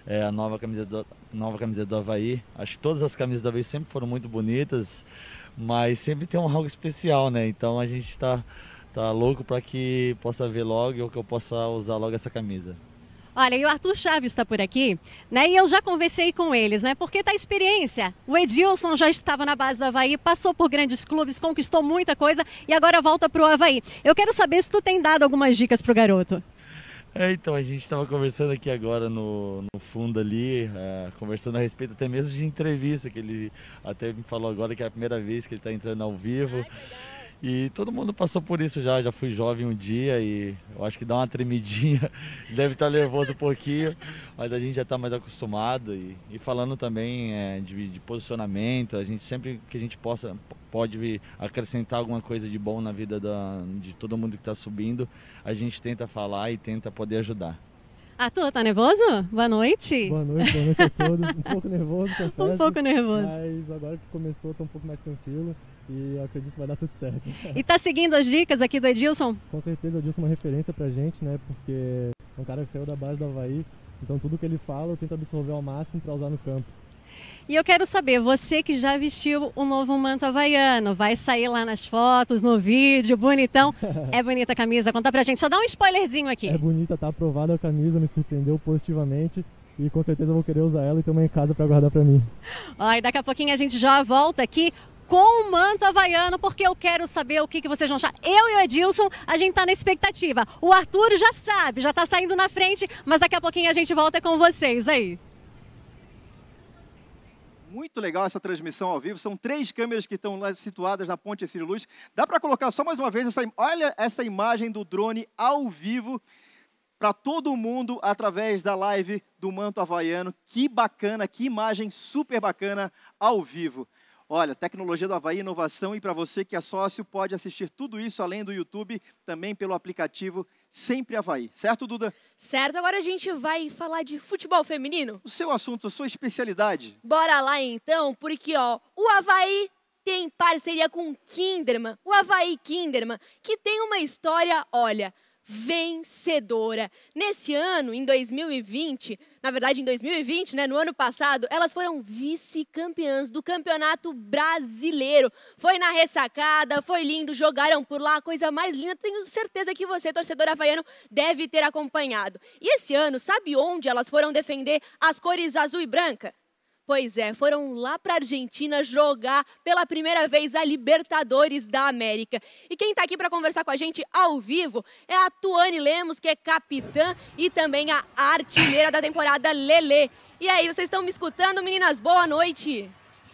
é, a nova camiseta, do, nova camiseta do Avaí. Acho que todas as camisas do Avaí sempre foram muito bonitas, mas sempre tem um algo especial, né? Então a gente está tá louco para que possa ver logo ou que eu possa usar logo essa camisa. Olha, e o Arthur Chaves está por aqui, né? E eu já conversei com eles, né? Porque tá a experiência. O Edilson já estava na base do Avaí, passou por grandes clubes, conquistou muita coisa e agora volta para o Avaí. Eu quero saber se tu tem dado algumas dicas pro garoto. É, então, a gente estava conversando aqui agora no, no fundo ali, uh, conversando a respeito até mesmo de entrevista, que ele até me falou agora que é a primeira vez que ele está entrando ao vivo. E todo mundo passou por isso já, já fui jovem um dia e eu acho que dá uma tremidinha, deve estar nervoso um pouquinho, mas a gente já está mais acostumado. E, e falando também é, de, de posicionamento, a gente sempre que a gente possa, pode vir acrescentar alguma coisa de bom na vida da, de todo mundo que está subindo, a gente tenta falar e tenta poder ajudar. Arthur, tá nervoso? Boa noite. Boa noite, boa noite a todos. Um pouco nervoso, confesso. Um pouco nervoso. Mas agora que começou, tô um pouco mais tranquilo e eu acredito que vai dar tudo certo. E tá seguindo as dicas aqui do Edilson? Com certeza, o Edilson é uma referência pra gente, né? Porque é um cara que saiu da base do Avaí, então tudo que ele fala eu tento absorver ao máximo para usar no campo. E eu quero saber, você que já vestiu o novo manto havaiano, vai sair lá nas fotos, no vídeo, bonitão. É bonita a camisa, conta pra gente, só dá um spoilerzinho aqui. É bonita, tá aprovada a camisa, me surpreendeu positivamente e com certeza eu vou querer usar ela e ter uma em casa pra guardar pra mim. Ó, e daqui a pouquinho a gente já volta aqui com o manto havaiano, porque eu quero saber o que, que vocês vão achar. Eu e o Edilson, a gente tá na expectativa. O Arthur já sabe, já tá saindo na frente, mas daqui a pouquinho a gente volta com vocês aí. Muito legal essa transmissão ao vivo. São três câmeras que estão lá situadas na Ponte Ercílio Luz. Dá para colocar só mais uma vez, essa, olha essa imagem do drone ao vivo para todo mundo através da live do Manto Havaiano. Que bacana, que imagem super bacana ao vivo. Olha, tecnologia do Avaí, inovação, e para você que é sócio, pode assistir tudo isso além do YouTube, também pelo aplicativo Sempre Avaí. Certo, Duda? Certo, agora a gente vai falar de futebol feminino. O seu assunto, a sua especialidade. Bora lá então, porque ó, o Avaí tem parceria com o Kinderman, o Avaí Kinderman, que tem uma história, olha, vencedora. Nesse ano, em dois mil e vinte, na verdade em dois mil e vinte, né, no ano passado, elas foram vice-campeãs do Campeonato Brasileiro. Foi na ressacada, foi lindo, jogaram por lá, coisa mais linda. Tenho certeza que você, torcedor havaiano, deve ter acompanhado. E esse ano, sabe onde elas foram defender as cores azul e branca? Pois é, foram lá para a Argentina jogar pela primeira vez a Libertadores da América. E quem está aqui para conversar com a gente ao vivo é a Tuane Lemos, que é capitã e também a artilheira da temporada, Lelê. E aí, vocês estão me escutando, meninas? Boa noite!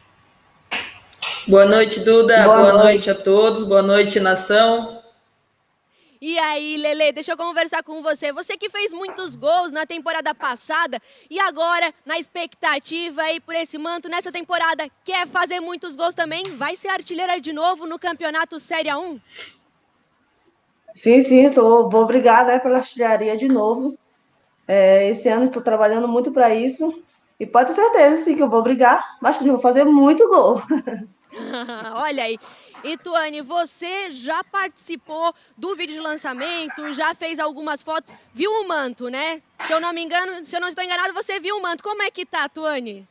Boa noite, Duda. Boa, Boa noite. noite a todos. Boa noite, nação. E aí, Lelê, deixa eu conversar com você. Você que fez muitos gols na temporada passada e agora, na expectativa aí por esse manto, nessa temporada, quer fazer muitos gols também? Vai ser artilheira de novo no Campeonato Série A um? Sim, sim, tô, vou brigar, né, pela artilharia de novo. É, esse ano estou trabalhando muito para isso. E pode ter certeza, sim, que eu vou brigar, mas vou fazer muito gol. Olha aí. E Tuane, você já participou do vídeo de lançamento, já fez algumas fotos, viu o manto, né? Se eu não me engano, se eu não estou enganado, você viu o manto. Como é que tá, Tuane?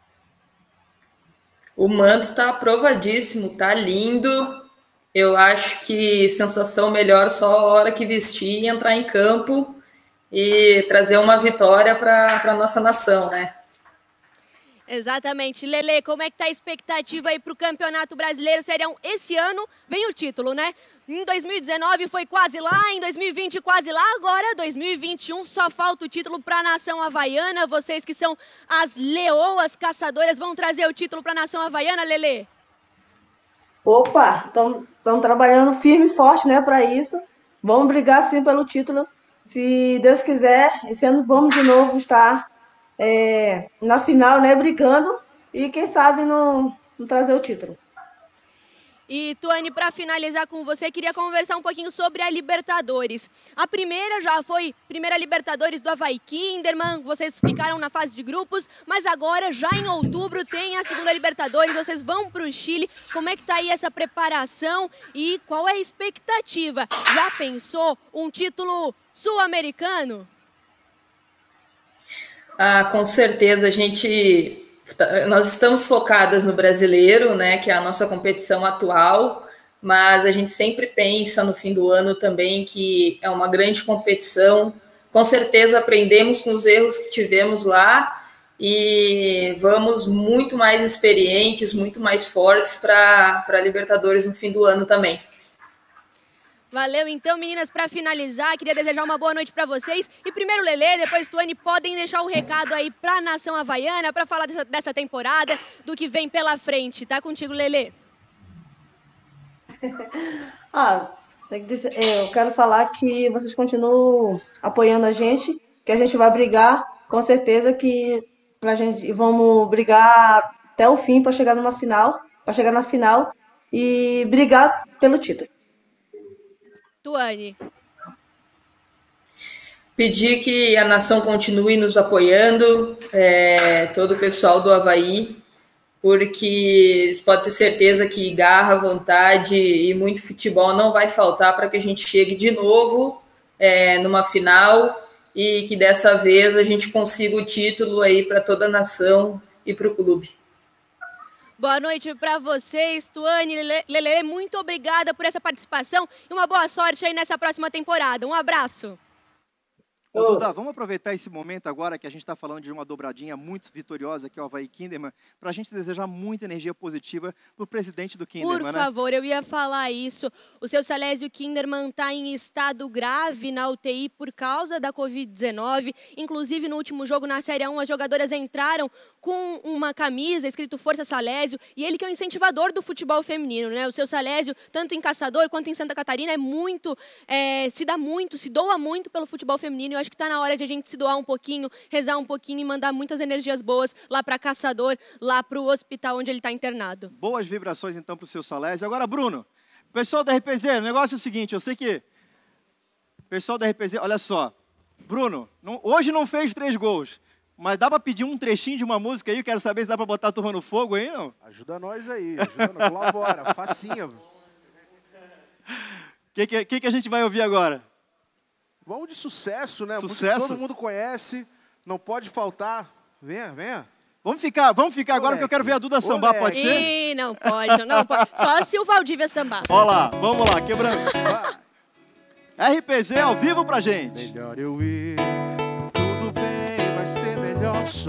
O manto tá aprovadíssimo, tá lindo. Eu acho que sensação melhor só a hora que vestir e entrar em campo e trazer uma vitória para a nossa nação, né? Exatamente. Lelê, como é que tá a expectativa aí para o Campeonato Brasileiro Série um? Esse ano vem o título, né? Em dois mil e dezenove foi quase lá, em dois mil e vinte quase lá, agora dois mil e vinte e um só falta o título para a nação havaiana. Vocês que são as leoas caçadoras vão trazer o título para a nação havaiana, Lelê? Opa, estamos trabalhando firme e forte, né, para isso. Vamos brigar sim pelo título. Se Deus quiser, esse ano vamos de novo estar É, na final, né, brigando e quem sabe não, não trazer o título. E Tuane, para finalizar com você, queria conversar um pouquinho sobre a Libertadores. A primeira já foi primeira Libertadores do Avaí Kinderman, vocês ficaram na fase de grupos, mas agora já em outubro tem a segunda Libertadores, vocês vão para o Chile. Como é que está aí essa preparação e qual é a expectativa? Já pensou um título sul-americano? Ah, com certeza, a gente... Nós estamos focadas no brasileiro, né, que é a nossa competição atual, mas a gente sempre pensa no fim do ano também que é uma grande competição. Com certeza aprendemos com os erros que tivemos lá e vamos muito mais experientes, muito mais fortes para a Libertadores no fim do ano também. Valeu, então, meninas, para finalizar, queria desejar uma boa noite para vocês. E primeiro, Lelê, depois Tuane, podem deixar um recado aí para a nação havaiana, para falar dessa, dessa temporada, do que vem pela frente. Tá contigo, Lelê. Ah, tem que dizer, eu quero falar que vocês continuam apoiando a gente, que a gente vai brigar, com certeza que pra gente, vamos brigar até o fim para chegar numa final, para chegar na final e brigar pelo título. Tuane. Pedir que a nação continue nos apoiando, é, todo o pessoal do Avaí, porque você pode ter certeza que garra, vontade e muito futebol não vai faltar para que a gente chegue de novo é, numa final e que dessa vez a gente consiga o título aí para toda a nação e para o clube. Boa noite para vocês, Tuane, Lelê, muito obrigada por essa participação e uma boa sorte aí nessa próxima temporada. Um abraço. Ô, Duda, vamos aproveitar esse momento agora que a gente está falando de uma dobradinha muito vitoriosa aqui, o Avaí Kinderman, para a gente desejar muita energia positiva para o presidente do Kinderman. Por né? favor, eu ia falar isso. O seu Salésio Kinderman está em estado grave na U T I por causa da covid dezenove. Inclusive, no último jogo, na Série um, as jogadoras entraram com uma camisa escrito Força Salésio, e ele que é o incentivador do futebol feminino, né? O seu Salésio, tanto em Caçador quanto em Santa Catarina, é muito, é, se dá muito, se doa muito pelo futebol feminino. Eu acho que está na hora de a gente se doar um pouquinho, rezar um pouquinho e mandar muitas energias boas lá para Caçador, lá para o hospital onde ele está internado. Boas vibrações, então, para o seu Salésio. Agora, Bruno, pessoal da R P Z, o negócio é o seguinte, eu sei que... Pessoal da R P Z, olha só. Bruno, não, hoje não fez três gols, mas dá para pedir um trechinho de uma música aí? Eu quero saber se dá para botar a turma no fogo aí, não? Ajuda nós aí, ajuda nós, colabora, facinha. O que, que, que a gente vai ouvir agora? Vamos de sucesso, né? Sucesso? Música que todo mundo conhece, não pode faltar. Venha, venha. Vamos ficar, vamos ficar agora, porque eu quero ver a Duda sambar, pode ser? Ih, não pode, não pode. Só se o Valdívia sambar. Olha lá, vamos lá, quebrando. R P Z ao vivo pra gente. Melhor eu ir, tudo bem, vai ser melhor só.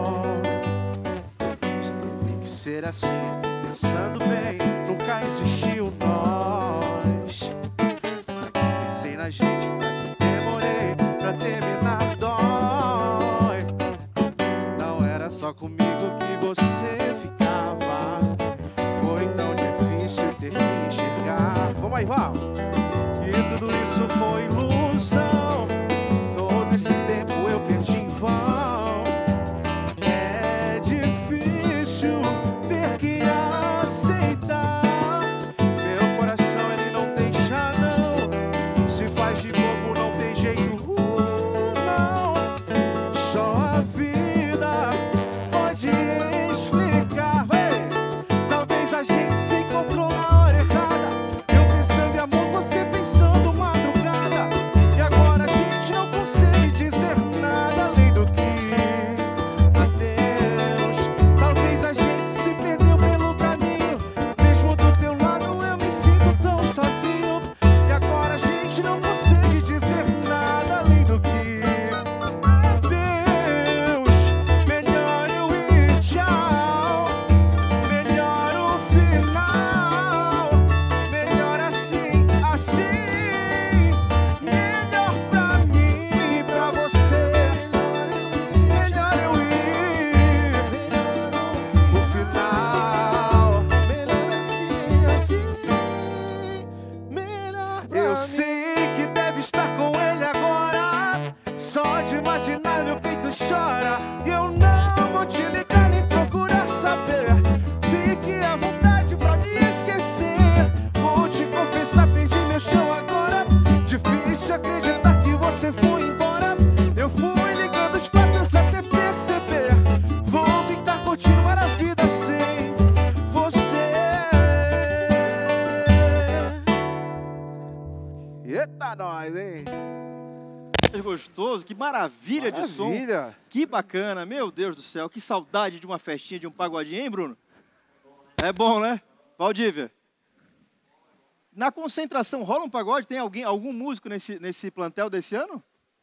Isso teve que ser assim, pensando bem, nunca existiu nós. Pensei na gente, demorei pra terminar, dói. Não era só comigo que você ficava, foi tão difícil ter que enxergar. Vamos aí, vamos. E tudo isso foi ilusão, todo esse tempo eu perdi em vão. É difícil ter que aceitar, meu coração ele não deixa não, se faz de bobo não tem jeito não. Só a vida pode explicar. Ei, talvez a gente se encontrou na hora errada, eu pensando em amor, você pensando madrugada, e agora a gente gostoso, que maravilha, maravilha de som. Que bacana, meu Deus do céu, que saudade de uma festinha, de um pagodinho, hein, Bruno? É bom, né? Valdívia. Na concentração, rola um pagode? Tem alguém, algum músico nesse, nesse plantel desse ano?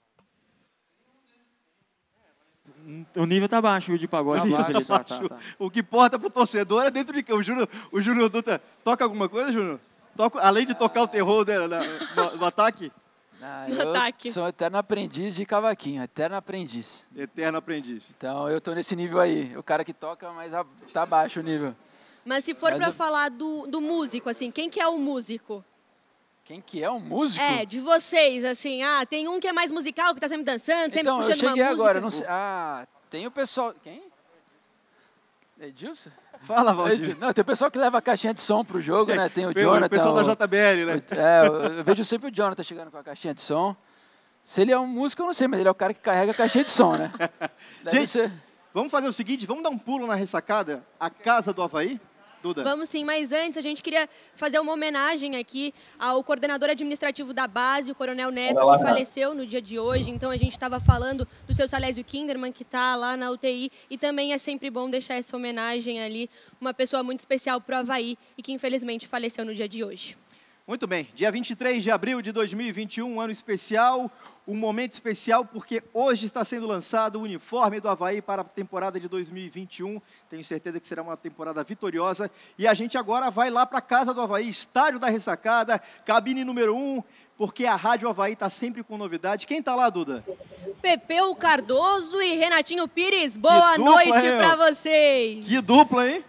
O nível tá baixo de pagode. Tá baixo, tá, tá, tá. O que importa pro torcedor é dentro de que o Júnior, o Júnior Dutra toca alguma coisa, Júnior? Toca, além de tocar o terror né, no, no ataque? Ah, eu sou eterno aprendiz de cavaquinho, eterno aprendiz. Eterno aprendiz. Então eu tô nesse nível aí. O cara que toca, mas tá baixo o nível. Mas se for Mas pra eu... falar do, do músico, assim, quem que é o músico? Quem que é o músico? É, de vocês, assim, ah, tem um que é mais musical, que tá sempre dançando, sempre então, puxando eu cheguei uma agora, música. não sei. Ah, tem o pessoal... Quem? Edilson? Fala, Valdir. Não, tem o pessoal que leva a caixinha de som pro jogo, né? Tem o Jonathan. O pessoal o, da J B L, né? O, é, eu, eu vejo sempre o Jonathan chegando com a caixinha de som. Se ele é um músico, eu não sei, mas ele é o cara que carrega a caixinha de som, né? Deve Gente, ser. Vamos fazer o seguinte, vamos dar um pulo na ressacada, a Casa do Avaí? Duda. Vamos sim, mas antes a gente queria fazer uma homenagem aqui ao coordenador administrativo da base, o Coronel Neto, que faleceu no dia de hoje. Então a gente estava falando do seu Salésio Kinderman, que está lá na U T I. E também é sempre bom deixar essa homenagem ali, uma pessoa muito especial para o Avaí e que infelizmente faleceu no dia de hoje. Muito bem, dia vinte e três de abril de dois mil e vinte e um, um ano especial, um momento especial porque hoje está sendo lançado o uniforme do Avaí para a temporada de dois mil e vinte e um, tenho certeza que será uma temporada vitoriosa, e a gente agora vai lá para a Casa do Avaí, estádio da ressacada, cabine número um, porque a Rádio Avaí está sempre com novidade. Quem está lá, Duda? Pepeu Cardoso e Renatinho Pires, boa noite para vocês! Que dupla, hein?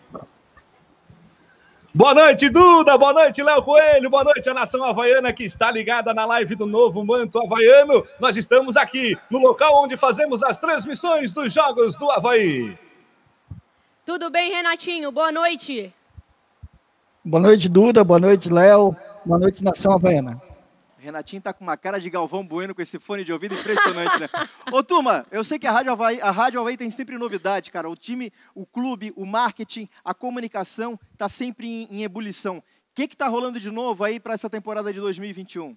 Boa noite, Duda. Boa noite, Léo Coelho. Boa noite, a nação havaiana que está ligada na live do Novo Manto Havaiano. Nós estamos aqui no local onde fazemos as transmissões dos Jogos do Avaí. Tudo bem, Renatinho? Boa noite. Boa noite, Duda. Boa noite, Léo. Boa noite, nação havaiana. Renatinho tá com uma cara de Galvão Bueno com esse fone de ouvido impressionante, né? Ô, turma, eu sei que a Rádio Avaí, a Rádio Avaí tem sempre novidade, cara. O time, o clube, o marketing, a comunicação tá sempre em, em ebulição. O que que tá rolando de novo aí para essa temporada de dois mil e vinte e um?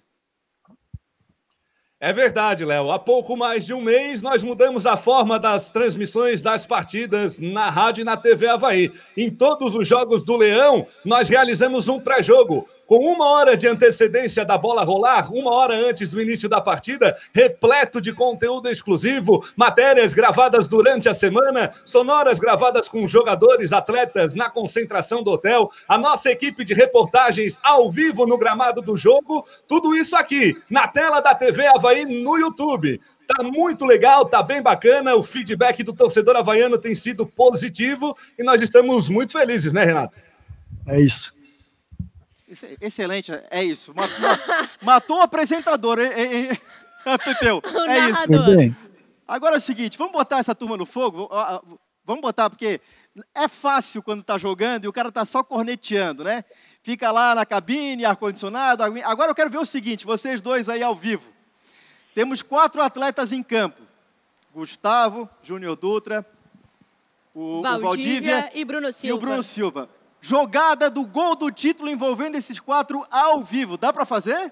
É verdade, Léo. Há pouco mais de um mês, nós mudamos a forma das transmissões das partidas na rádio e na T V Avaí. Em todos os jogos do Leão, nós realizamos um pré-jogo. Com uma hora de antecedência da bola rolar, uma hora antes do início da partida, repleto de conteúdo exclusivo, matérias gravadas durante a semana, sonoras gravadas com jogadores, atletas na concentração do hotel, a nossa equipe de reportagens ao vivo no gramado do jogo, tudo isso aqui, na tela da T V Avaí no YouTube. Tá muito legal, tá bem bacana, o feedback do torcedor havaiano tem sido positivo e nós estamos muito felizes, né, Renato? É isso. Excelente, é isso. Matou, matou o apresentador, hein, hein, hein? Pepeu, é isso. Agora é o seguinte, vamos botar essa turma no fogo? Vamos botar, porque é fácil quando tá jogando e o cara tá só corneteando, né? Fica lá na cabine, ar-condicionado. Agora eu quero ver o seguinte, vocês dois aí ao vivo. Temos quatro atletas em campo. Gustavo, Júnior Dutra, o Valdívia, o Valdívia e, Bruno Silva. e o Bruno Silva. Jogada do gol do título envolvendo esses quatro ao vivo. Dá para fazer?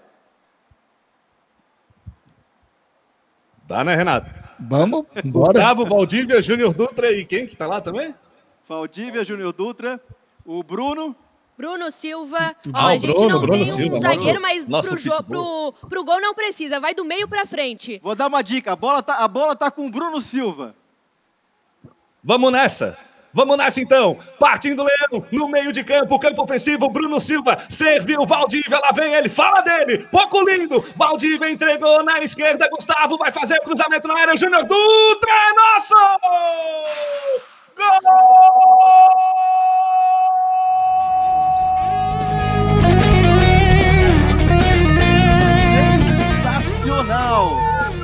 Dá, né, Renato? Vamos, bora. Gustavo, Valdívia, Júnior Dutra e quem que tá lá também? Valdívia, Júnior Dutra, o Bruno... Bruno Silva. Ó, ah, a gente Bruno, não Bruno tem um Silva, zagueiro, nosso, mas nosso pro, jo, pro, pro gol não precisa. Vai do meio pra frente. Vou dar uma dica. A bola tá, a bola tá com o Bruno Silva. Vamos nessa. Vamos nessa então, partindo Leão, no meio de campo, campo ofensivo, Bruno Silva, serviu Valdívia, lá vem ele, fala dele, pouco lindo, Valdívia entregou na esquerda, Gustavo vai fazer o cruzamento na área, Júnior Dutra é nosso! Gol! Sensacional!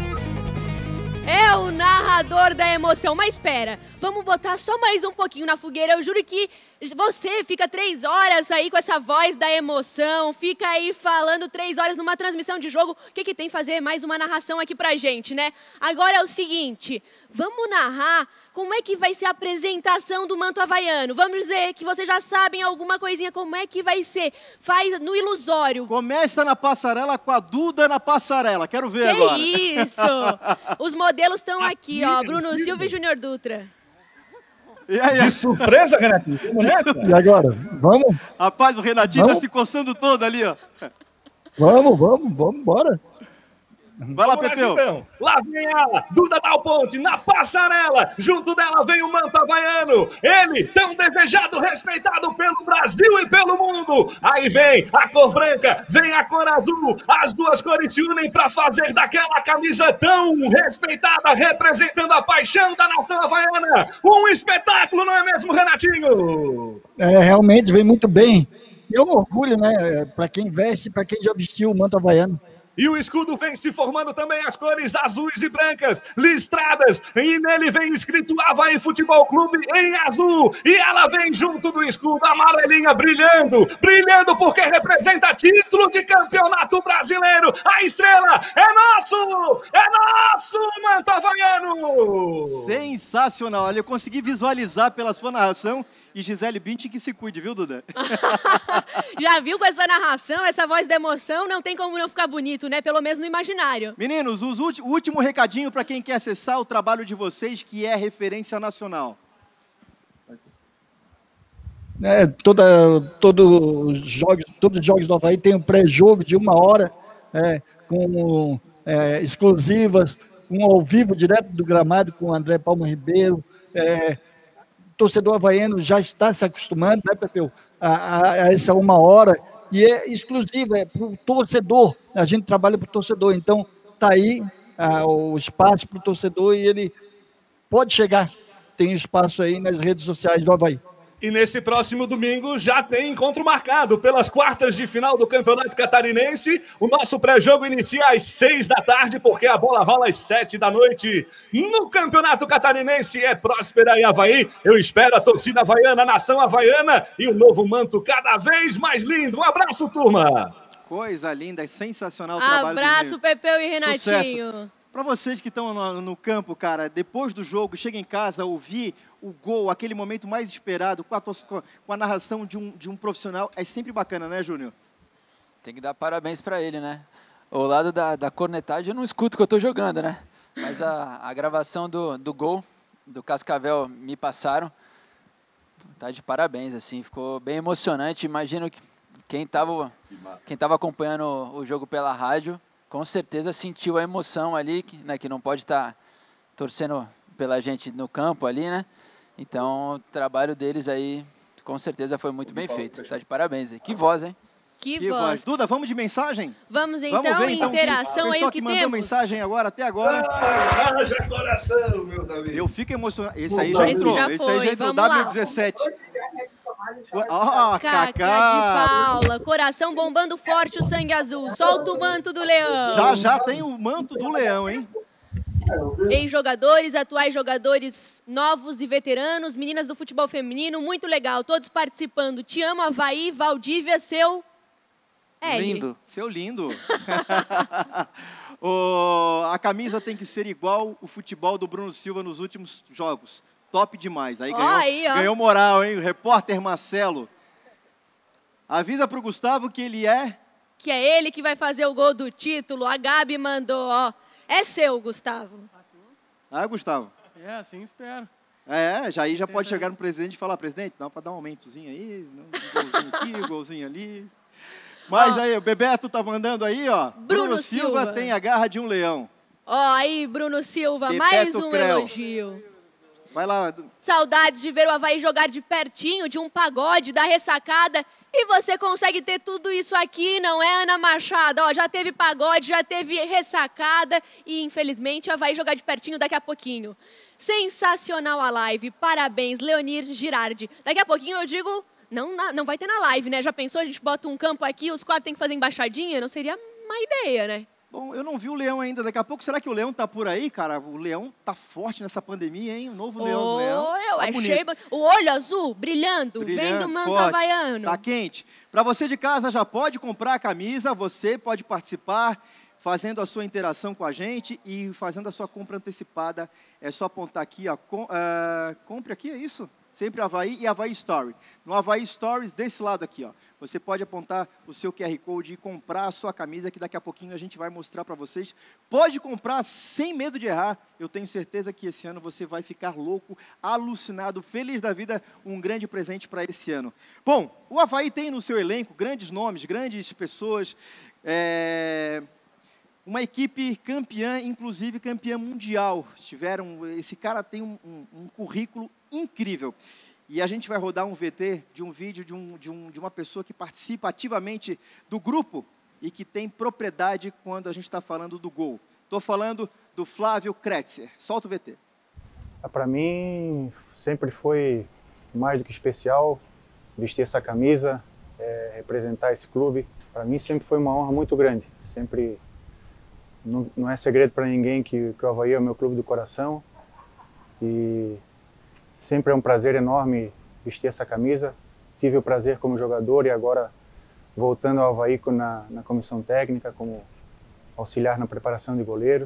É o narrador da emoção. Mas espera, vamos botar só mais um pouquinho na fogueira. Eu juro que você fica três horas aí com essa voz da emoção, fica aí falando três horas numa transmissão de jogo. O que que tem fazer mais uma narração aqui pra gente, né? Agora é o seguinte, vamos narrar como é que vai ser a apresentação do manto havaiano? Vamos dizer que vocês já sabem alguma coisinha, como é que vai ser? Faz no ilusório. Começa na passarela com a Duda na passarela, quero ver que agora. isso! Os modelos estão aqui, ó, Bruno Silva e Júnior Dutra. E aí, de surpresa, Renatinho? E agora? Vamos? Rapaz, o Renatinho Vamos? tá se coçando todo ali, ó. Vamos, vamos, vamos, bora. Vai lá, Vamos nessa, Pepeu. então. Lá vem ela, Duda Dal Ponte, na passarela. Junto dela vem o manto havaiano. Ele, tão desejado, respeitado pelo Brasil e pelo mundo. Aí vem a cor branca, vem a cor azul. As duas cores se unem para fazer daquela camisa tão respeitada, representando a paixão da nação havaiana. Um espetáculo, não é mesmo, Renatinho? É, realmente vem muito bem. E é um orgulho, né? Para quem veste, para quem já vestiu o manto havaiano. E o escudo vem se formando também as cores azuis e brancas, listradas, e nele vem escrito Avaí Futebol Clube em azul, e ela vem junto do escudo amarelinha brilhando, brilhando porque representa título de campeonato brasileiro. A estrela é nosso, é nosso manto havaiano! Sensacional, olha, eu consegui visualizar pela sua narração. E Gisele Bündchen que se cuide, viu, Duda? Já viu com essa narração, essa voz de emoção, não tem como não ficar bonito, né? Pelo menos no imaginário. Meninos, os ulti- o último recadinho para quem quer acessar o trabalho de vocês, que é referência nacional. É, toda, todo os jogos, todos os jogos do Avaí tem um pré-jogo de uma hora, é, com é, exclusivas, um ao vivo direto do gramado com o André Palma Ribeiro. É, o torcedor havaiano já está se acostumando, né, Pepeu, a, a, a essa uma hora, e é exclusiva, é para o torcedor, a gente trabalha para o torcedor, então está aí a, o espaço para o torcedor e ele pode chegar, tem espaço aí nas redes sociais do Avaí. E nesse próximo domingo já tem encontro marcado pelas quartas de final do Campeonato Catarinense. O nosso pré-jogo inicia às seis da tarde, porque a bola rola às sete da noite. No Campeonato Catarinense é Próspera e Avaí. Eu espero a torcida havaiana, a nação havaiana e o novo manto cada vez mais lindo. Um abraço, turma! Coisa linda, é sensacional o trabalho. Abraço, Pepeu e Renatinho. Sucesso. Para vocês que estão no, no campo, cara, depois do jogo, chega em casa, ouvir o gol, aquele momento mais esperado, com a, com a narração de um, de um profissional, é sempre bacana, né, Júnior? Tem que dar parabéns para ele, né? O lado da, da cornetagem eu não escuto que eu tô jogando, né? Mas a, a gravação do, do gol, do Cascavel, me passaram. Tá de parabéns, assim, ficou bem emocionante. Imagino que quem estava quem tava acompanhando o, o jogo pela rádio, com certeza sentiu a emoção ali, que, né, que não pode estar tá torcendo pela gente no campo ali, né? Então, o trabalho deles aí, com certeza foi muito bem feito. Tá de parabéns aí. Que voz, hein? Que, que voz. voz. Duda, vamos de mensagem? Vamos então, vamos ver, então interação que, aí, o que, que mandou temos. mensagem agora, até agora. Ah, haja coração, meus amigos. Eu fico emocionado. Esse aí já esse entrou. Já esse foi. aí já entrou. Vamos W dezessete. Ó, oh, Cacá de Paula, coração bombando forte, o sangue azul. Solta o manto do leão. Já, já tem o manto do leão, hein? Ex-jogadores, atuais jogadores novos e veteranos, meninas do futebol feminino, muito legal, todos participando. Te amo, Avaí, Valdívia, seu... É, lindo. Seu lindo. o, a camisa tem que ser igual o futebol do Bruno Silva nos últimos jogos. Top demais. Aí, ó, ganhou, aí ó. ganhou moral, hein? O repórter Marcelo. Avisa pro Gustavo que ele é... Que é ele que vai fazer o gol do título. A Gabi mandou, ó. É seu, Gustavo. Assim? Ah, Gustavo? É, assim espero. É, já aí já pode chegar no presidente e falar, presidente, dá para dar um aumentozinho aí, um golzinho aqui, um golzinho ali. Mas ó, aí, o Bebeto tá mandando aí, ó. Bruno, Bruno Silva, Silva tem a garra de um leão. Ó, aí, Bruno Silva, Bebeto mais um Creu. elogio. Vai lá. Saudades de ver o Avaí jogar de pertinho, de um pagode, da ressacada. E você consegue ter tudo isso aqui, não é, Ana Machado? Ó, já teve pagode, já teve ressacada e, infelizmente, o Avaí jogar de pertinho daqui a pouquinho. Sensacional a live, parabéns, Leonir Girardi. Daqui a pouquinho eu digo, não, não vai ter na live, né? Já pensou, a gente bota um campo aqui, os quatro tem que fazer embaixadinha? Não seria uma ideia, né? Bom, eu não vi o Leão ainda. Daqui a pouco, será que o Leão tá por aí, cara? O Leão tá forte nessa pandemia, hein? O novo oh, Leão do Leão. Eu tá achei... O olho azul, brilhando, brilhando vem do manto forte, havaiano. Tá quente. Para você de casa, já pode comprar a camisa, você pode participar, fazendo a sua interação com a gente e fazendo a sua compra antecipada. É só apontar aqui, ó, com, uh, compre aqui, é isso? Sempre Avaí e Avaí Story. No Avaí Stories, desse lado aqui, ó, você pode apontar o seu Q R Code e comprar a sua camisa, que daqui a pouquinho a gente vai mostrar para vocês. Pode comprar sem medo de errar. Eu tenho certeza que esse ano você vai ficar louco, alucinado, feliz da vida. Um grande presente para esse ano. Bom, o Avaí tem no seu elenco grandes nomes, grandes pessoas, é... uma equipe campeã, inclusive campeã mundial. Tiveram, esse cara tem um, um, um currículo incrível. E a gente vai rodar um V T de um vídeo de, um, de, um, de uma pessoa que participa ativamente do grupo e que tem propriedade quando a gente está falando do gol. Estou falando do Flávio Kretzer. Solta o V T. Para mim, sempre foi mais do que especial vestir essa camisa, é, representar esse clube. Para mim sempre foi uma honra muito grande. Sempre, não, não é segredo para ninguém que, que o Avaí é o meu clube do coração. E sempre é um prazer enorme vestir essa camisa. Tive o prazer como jogador e agora voltando ao Avaí na, na comissão técnica, como auxiliar na preparação de goleiros.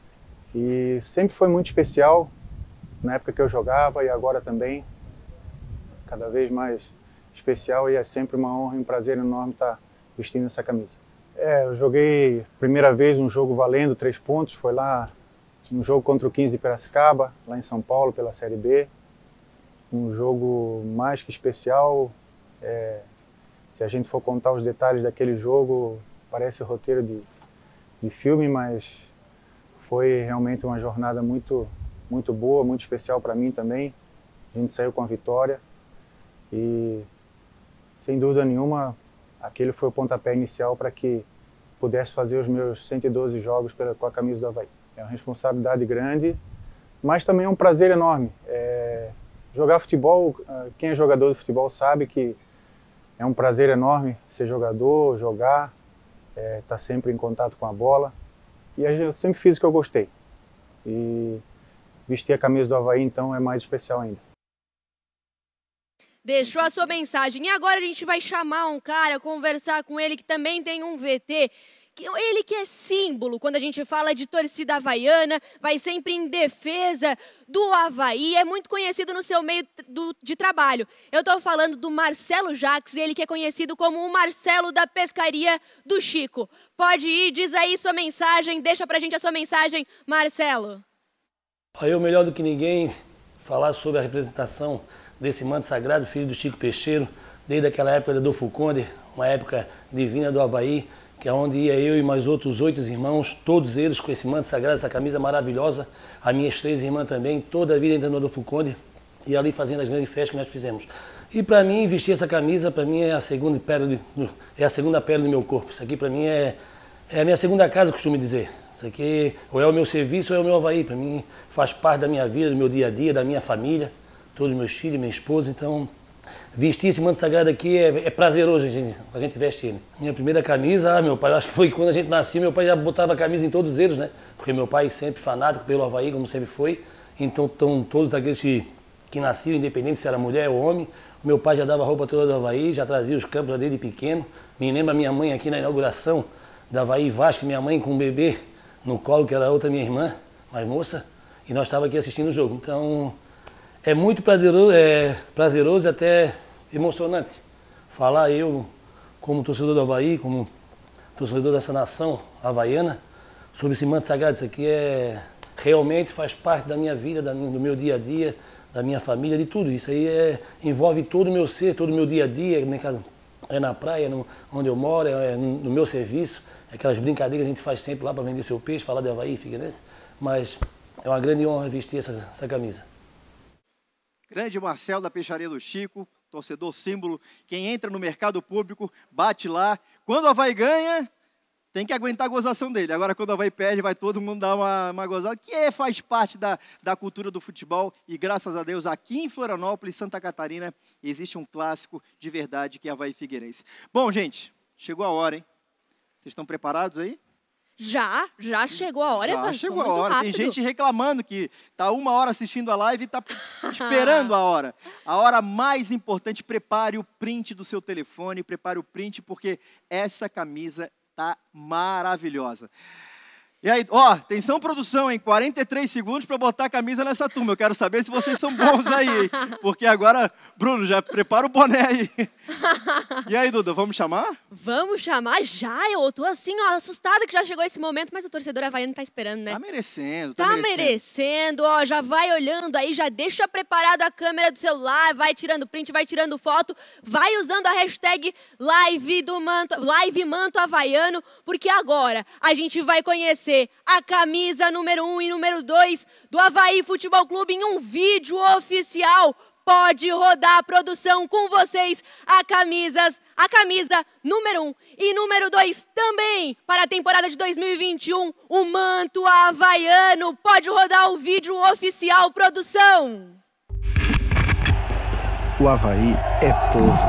E sempre foi muito especial na época que eu jogava e agora também, cada vez mais especial, e é sempre uma honra e um prazer enorme estar vestindo essa camisa. É, eu joguei primeira vez um jogo valendo três pontos, foi lá no jogo contra o quinze Piracicaba, lá em São Paulo, pela Série B. Um jogo mais que especial. É, se a gente for contar os detalhes daquele jogo, parece roteiro de, de filme, mas foi realmente uma jornada muito, muito boa, muito especial para mim também. A gente saiu com a vitória e, sem dúvida nenhuma, aquele foi o pontapé inicial para que pudesse fazer os meus cento e doze jogos pela, com a camisa do Avaí. É uma responsabilidade grande, mas também é um prazer enorme. É, jogar futebol, quem é jogador de futebol sabe que é um prazer enorme ser jogador, jogar, é, estar sempre em contato com a bola. E eu sempre fiz o que eu gostei. E vestir a camisa do Avaí, então, é mais especial ainda. Deixou a sua mensagem. E agora a gente vai chamar um cara, conversar com ele, que também tem um V T. Ele que é símbolo, quando a gente fala de torcida havaiana, vai sempre em defesa do Avaí, é muito conhecido no seu meio do, de trabalho. Eu estou falando do Marcelo Jacques, ele que é conhecido como o Marcelo da Pescaria do Chico. Pode ir, diz aí sua mensagem, deixa pra gente a sua mensagem, Marcelo. Eu, melhor do que ninguém, falar sobre a representação desse manto sagrado, filho do Chico Peixeiro, desde aquela época do Adolfo Conde, uma época divina do Avaí, que é onde ia eu e mais outros oito irmãos, todos eles com esse manto sagrado, essa camisa maravilhosa, as minhas três irmãs também, toda a vida entrando no Adolfo Conde e ali fazendo as grandes festas que nós fizemos. E para mim, vestir essa camisa, para mim é a segunda pele, de, é a segunda pele do meu corpo. Isso aqui para mim é, é a minha segunda casa, costumo dizer. Isso aqui ou é o meu serviço ou é o meu Avaí. Para mim faz parte da minha vida, do meu dia a dia, da minha família, todos os meus filhos, minha esposa, então vestir esse manto sagrado aqui é, é prazeroso, gente, a gente veste ele. Minha primeira camisa, ah, meu pai, acho que foi quando a gente nascia, meu pai já botava a camisa em todos eles, né? Porque meu pai sempre fanático pelo Avaí, como sempre foi. Então, estão todos aqueles que, que nasceram, independente se era mulher ou homem. Meu pai já dava roupa toda do Avaí, já trazia os campos desde pequeno. Me lembra minha mãe aqui na inauguração da Avaí Vasco, minha mãe com um bebê no colo, que era outra minha irmã, mais moça, e nós estávamos aqui assistindo o jogo. Então, é muito prazeroso, é prazeroso e até emocionante falar eu, como torcedor do Avaí, como torcedor dessa nação havaiana, sobre esse manto sagrado. Isso aqui é, realmente faz parte da minha vida, da minha, do meu dia a dia, da minha família, de tudo. Isso aí é, envolve todo o meu ser, todo o meu dia a dia, é na praia, no, onde eu moro, é no meu serviço, é aquelas brincadeiras que a gente faz sempre lá para vender seu peixe, falar de Avaí, Figueirense, mas é uma grande honra vestir essa, essa camisa. Grande Marcelo da Peixaria do Chico, torcedor símbolo, quem entra no mercado público, bate lá. Quando o Avaí ganha, tem que aguentar a gozação dele. Agora, quando o Avaí perde, vai todo mundo dar uma, uma gozada, que é, faz parte da, da cultura do futebol. E graças a Deus, aqui em Florianópolis, Santa Catarina, existe um clássico de verdade, que é Avaí Figueirense. Bom, gente, chegou a hora, hein? Vocês estão preparados aí? Já, já chegou a hora. Já chegou a hora. Rápido. Tem gente reclamando que está uma hora assistindo a live e está esperando a hora. A hora mais importante, prepare o print do seu telefone, prepare o print, porque essa camisa tá maravilhosa. E aí, ó, atenção produção, hein? quarenta e três segundos para botar a camisa nessa turma. Eu quero saber se vocês são bons aí, hein? Porque agora, Bruno, já prepara o boné aí. E aí, Duda, vamos chamar? Vamos chamar já. Eu tô assim, ó, assustada que já chegou esse momento, mas o torcedor havaiano tá esperando, né? Tá merecendo, tá, Tá merecendo. merecendo, ó, já vai olhando aí, já deixa preparado a câmera do celular, vai tirando print, vai tirando foto, vai usando a hashtag live do manto, live manto havaiano, porque agora a gente vai conhecer a camisa número um e número dois do Avaí Futebol Clube em um vídeo oficial. Pode rodar a produção com vocês a camisas, a camisa número um e número dois também para a temporada de dois mil e vinte e um, o manto havaiano. Pode rodar o vídeo oficial, produção. O Avaí é povo.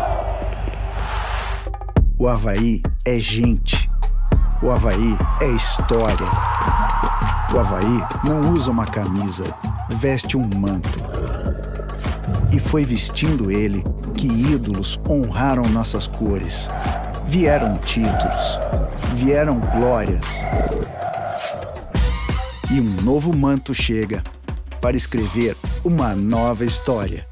O Avaí é gente. O Avaí é história. O Avaí não usa uma camisa, veste um manto. E foi vestindo ele que ídolos honraram nossas cores. Vieram títulos, vieram glórias. E um novo manto chega para escrever uma nova história.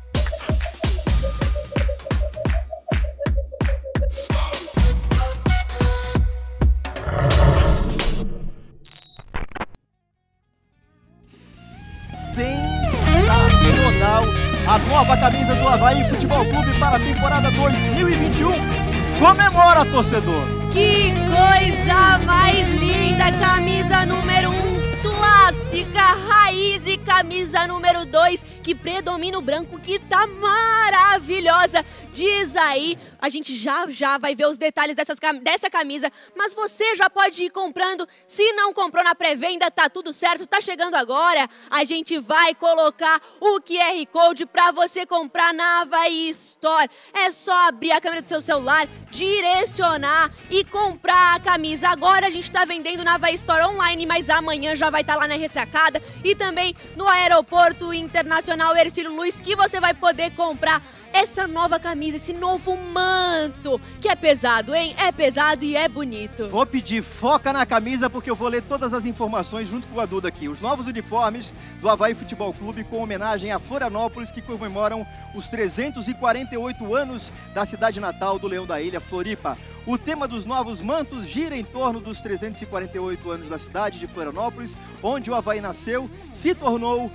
Sensacional! A nova camisa do Avaí Futebol Clube para a temporada dois mil e vinte e um. Comemora, torcedor! Que coisa mais linda! Camisa número um, clássica, raiz, e camisa número dois, que predomina o branco, que tá maravilhosa. Diz aí, a gente já já vai ver os detalhes dessas, dessa camisa, mas você já pode ir comprando. Se não comprou na pré-venda, tá tudo certo, tá chegando agora. A gente vai colocar o Q R Code para você comprar na Avaí Store. É só abrir a câmera do seu celular, direcionar e comprar a camisa. Agora a gente tá vendendo na Avaí Store online, mas amanhã já vai estar lá na ressacada e também no Aeroporto Internacional Hercílio Luz, que você vai poder comprar essa nova camisa, esse novo manto, que é pesado, hein? É pesado e é bonito. Vou pedir foca na camisa, porque eu vou ler todas as informações junto com a Duda aqui. Os novos uniformes do Avaí Futebol Clube, com homenagem a Florianópolis, que comemoram os trezentos e quarenta e oito anos da cidade natal do Leão da Ilha, Floripa. O tema dos novos mantos gira em torno dos trezentos e quarenta e oito anos da cidade de Florianópolis, onde o Avaí nasceu, se tornou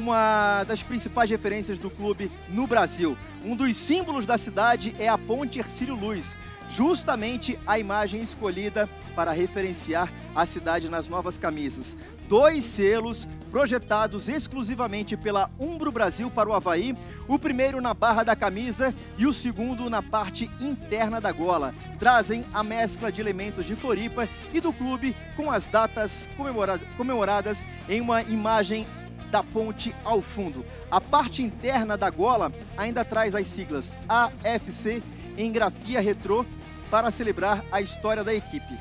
uma das principais referências do clube no Brasil. Um dos símbolos da cidade é a Ponte Hercílio Luz, justamente a imagem escolhida para referenciar a cidade nas novas camisas. Dois selos projetados exclusivamente pela Umbro Brasil para o Avaí, o primeiro na barra da camisa e o segundo na parte interna da gola. Trazem a mescla de elementos de Floripa e do clube, com as datas comemora- comemoradas em uma imagem da ponte ao fundo. A parte interna da gola ainda traz as siglas A F C em grafia retrô para celebrar a história da equipe.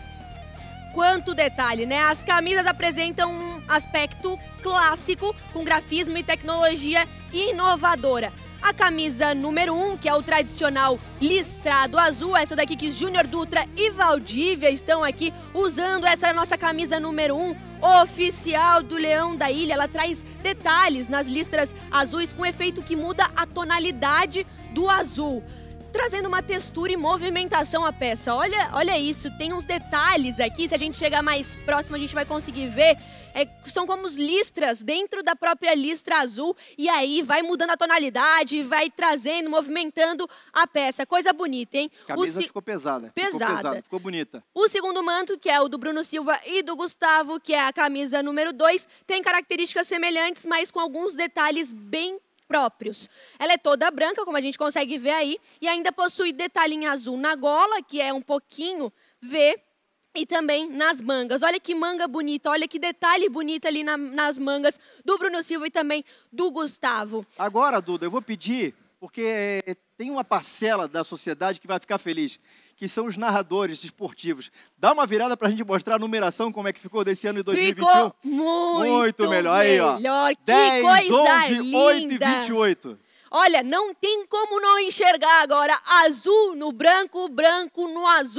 Quanto detalhe, né? As camisas apresentam um aspecto clássico com grafismo e tecnologia inovadora. A camisa número um, que é o tradicional listrado azul, essa daqui que Júnior Dutra e Valdívia estão aqui usando, essa nossa camisa número um, oficial do Leão da Ilha. Ela traz detalhes nas listras azuis com efeito que muda a tonalidade do azul, trazendo uma textura e movimentação à peça. Olha, olha isso, tem uns detalhes aqui, se a gente chegar mais próximo a gente vai conseguir ver. É, são como os listras dentro da própria listra azul, e aí vai mudando a tonalidade, vai trazendo, movimentando a peça. Coisa bonita, hein? A camisa se... ficou pesada. Pesada. Ficou pesada, ficou bonita. O segundo manto, que é o do Bruno Silva e do Gustavo, que é a camisa número dois, tem características semelhantes, mas com alguns detalhes bem próprios. Ela é toda branca, como a gente consegue ver aí, e ainda possui detalhe em azul na gola, que é um pouquinho V, e também nas mangas. Olha que manga bonita, olha que detalhe bonito ali na, nas mangas do Bruno Silva e também do Gustavo. Agora, Duda, eu vou pedir, porque tem uma parcela da sociedade que vai ficar feliz, que são os narradores esportivos. Dá uma virada para a gente mostrar a numeração, como é que ficou desse ano de dois mil e vinte e um. Ficou muito, muito melhor. Aí, ó. melhor. Que dez, coisa onze, linda. oito e vinte e oito. Olha, não tem como não enxergar agora azul no branco, branco no azul.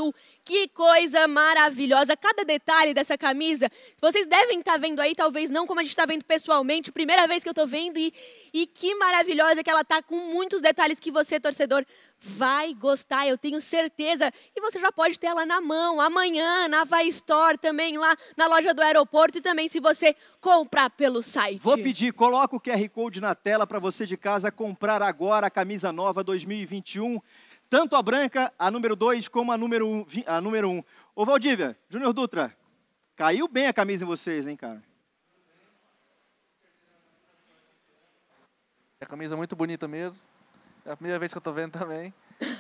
Que coisa maravilhosa, cada detalhe dessa camisa. Vocês devem estar vendo aí, talvez não como a gente está vendo pessoalmente, primeira vez que eu estou vendo, e, e que maravilhosa que ela tá, com muitos detalhes que você, torcedor, vai gostar, eu tenho certeza. E você já pode ter ela na mão, amanhã, na Havaí Store, também lá na loja do aeroporto, e também se você comprar pelo site. Vou pedir, coloca o Q R Code na tela para você de casa comprar agora a camisa nova dois mil e vinte e um. Tanto a branca, a número dois, como a número um. A número um. Ô, Valdívia, Júnior Dutra, caiu bem a camisa em vocês, hein, cara? É camisa muito bonita mesmo. É a primeira vez que eu tô vendo também.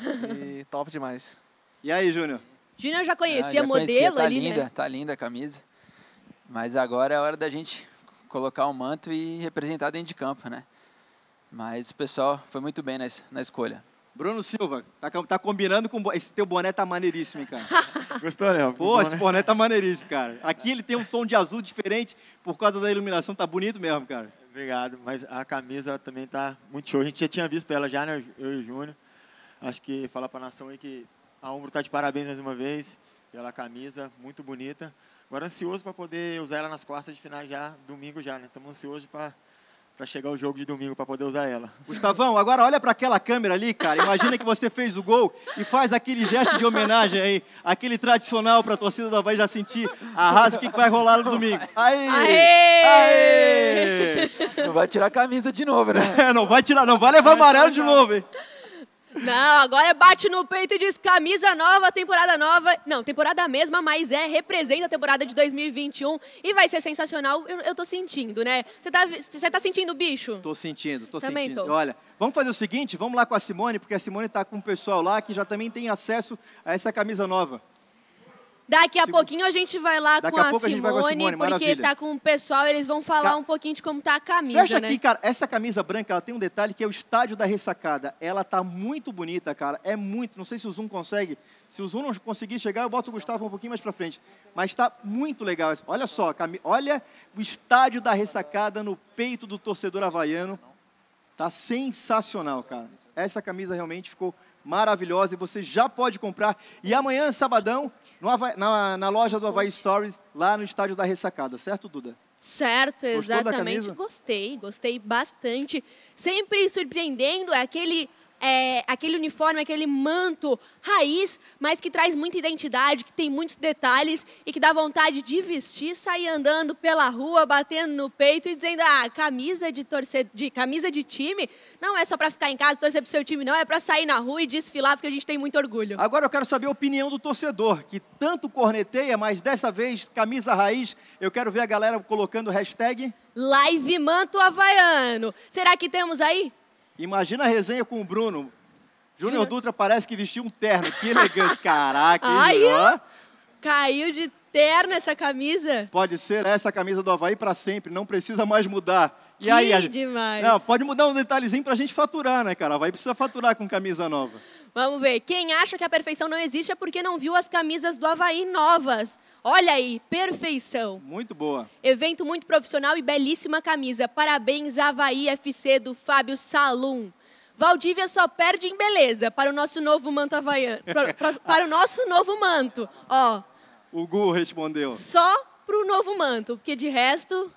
E top demais. E aí, Júnior? Júnior já conhecia Ah, já modelo conhecia, tá ali, linda, né? Tá linda a camisa. Mas agora é a hora da gente colocar o manto e representar dentro de campo, né? Mas o pessoal foi muito bem na, na escolha. Bruno Silva, tá, tá combinando com... Esse teu boné tá maneiríssimo, hein, cara? Gostou, né? Pô, esse boné tá maneiríssimo, cara. Aqui ele tem um tom de azul diferente por causa da iluminação, tá bonito mesmo, cara. Obrigado, mas a camisa também tá muito show. A gente já tinha visto ela já, né, eu e o Júnior. Acho que falar pra nação aí que a Umbro tá de parabéns mais uma vez pela camisa, muito bonita. Agora ansioso para poder usar ela nas quartas de final já, domingo já, né? Estamos ansiosos para para chegar o jogo de domingo para poder usar ela. Gustavão, agora olha para aquela câmera ali, cara. Imagina que você fez o gol e faz aquele gesto de homenagem aí, aquele tradicional para a torcida do Havaí já sentir arrasa o que vai rolar no domingo. Aê! Aê! Aê! Não vai tirar a camisa de novo, né? É, não vai tirar, não vai levar amarelo de novo, hein? Não, agora bate no peito e diz camisa nova, temporada nova. Não, temporada mesma, mas é, representa a temporada de dois mil e vinte e um e vai ser sensacional. Eu, eu tô sentindo, né? Você tá, você tá sentindo, bicho? Tô sentindo, tô Também sentindo. tô. Olha, vamos fazer o seguinte, vamos lá com a Simone, porque a Simone tá com o pessoal lá que já também tem acesso a essa camisa nova. Daqui a pouquinho a gente vai lá Daqui com a a pouco a gente vai com a Simone, Simone, porque maravilha. tá com o pessoal, eles vão falar Ca- um pouquinho de como tá a camisa, Fecha né? aqui, cara. Essa camisa branca, ela tem um detalhe que é o estádio da ressacada. Ela tá muito bonita, cara. É muito. Não sei se o Zoom consegue. Se o Zoom não conseguir chegar, eu boto o Gustavo um pouquinho mais pra frente. Mas tá muito legal. Olha só, cami- olha o estádio da ressacada no peito do torcedor havaiano. Tá sensacional, cara. Essa camisa realmente ficou maravilhosa e você já pode comprar. E amanhã, sabadão, no Havaí- na, na loja do Havaí Stories, lá no estádio da ressacada. Certo, Duda? Certo, Gostou da exatamente. camisa? Gostei, gostei bastante. Sempre surpreendendo, é aquele, é, aquele uniforme, aquele manto raiz, mas que traz muita identidade, que tem muitos detalhes e que dá vontade de vestir, sair andando pela rua, batendo no peito e dizendo, ah, camisa de torcer, de camisa de time não é só para ficar em casa, torcer pro seu time, não, é para sair na rua e desfilar, porque a gente tem muito orgulho. Agora eu quero saber a opinião do torcedor, que tanto corneteia, mas dessa vez, camisa raiz, eu quero ver a galera colocando hashtag... Live Manto Havaiano. Será que temos aí? Imagina a resenha com o Bruno. Júnior Dutra parece que vestiu um terno, que elegante. Caraca, hein, Ai, Júnior? Ó. caiu de terno essa camisa. Pode ser essa camisa do Havaí para sempre, não precisa mais mudar. E Que aí, a gente... demais. Não, pode mudar um detalhezinho para a gente faturar, né, cara? O Havaí precisa faturar com camisa nova. Vamos ver. Quem acha que a perfeição não existe é porque não viu as camisas do Havaí novas. Olha aí, perfeição. Muito boa. Evento muito profissional e belíssima camisa. Parabéns, Havaí F C do Fábio Salum. Valdívia só perde em beleza para o nosso novo manto havaiano. Para, para, para o nosso novo manto. Ó, O Gu respondeu. só para o novo manto, porque de resto,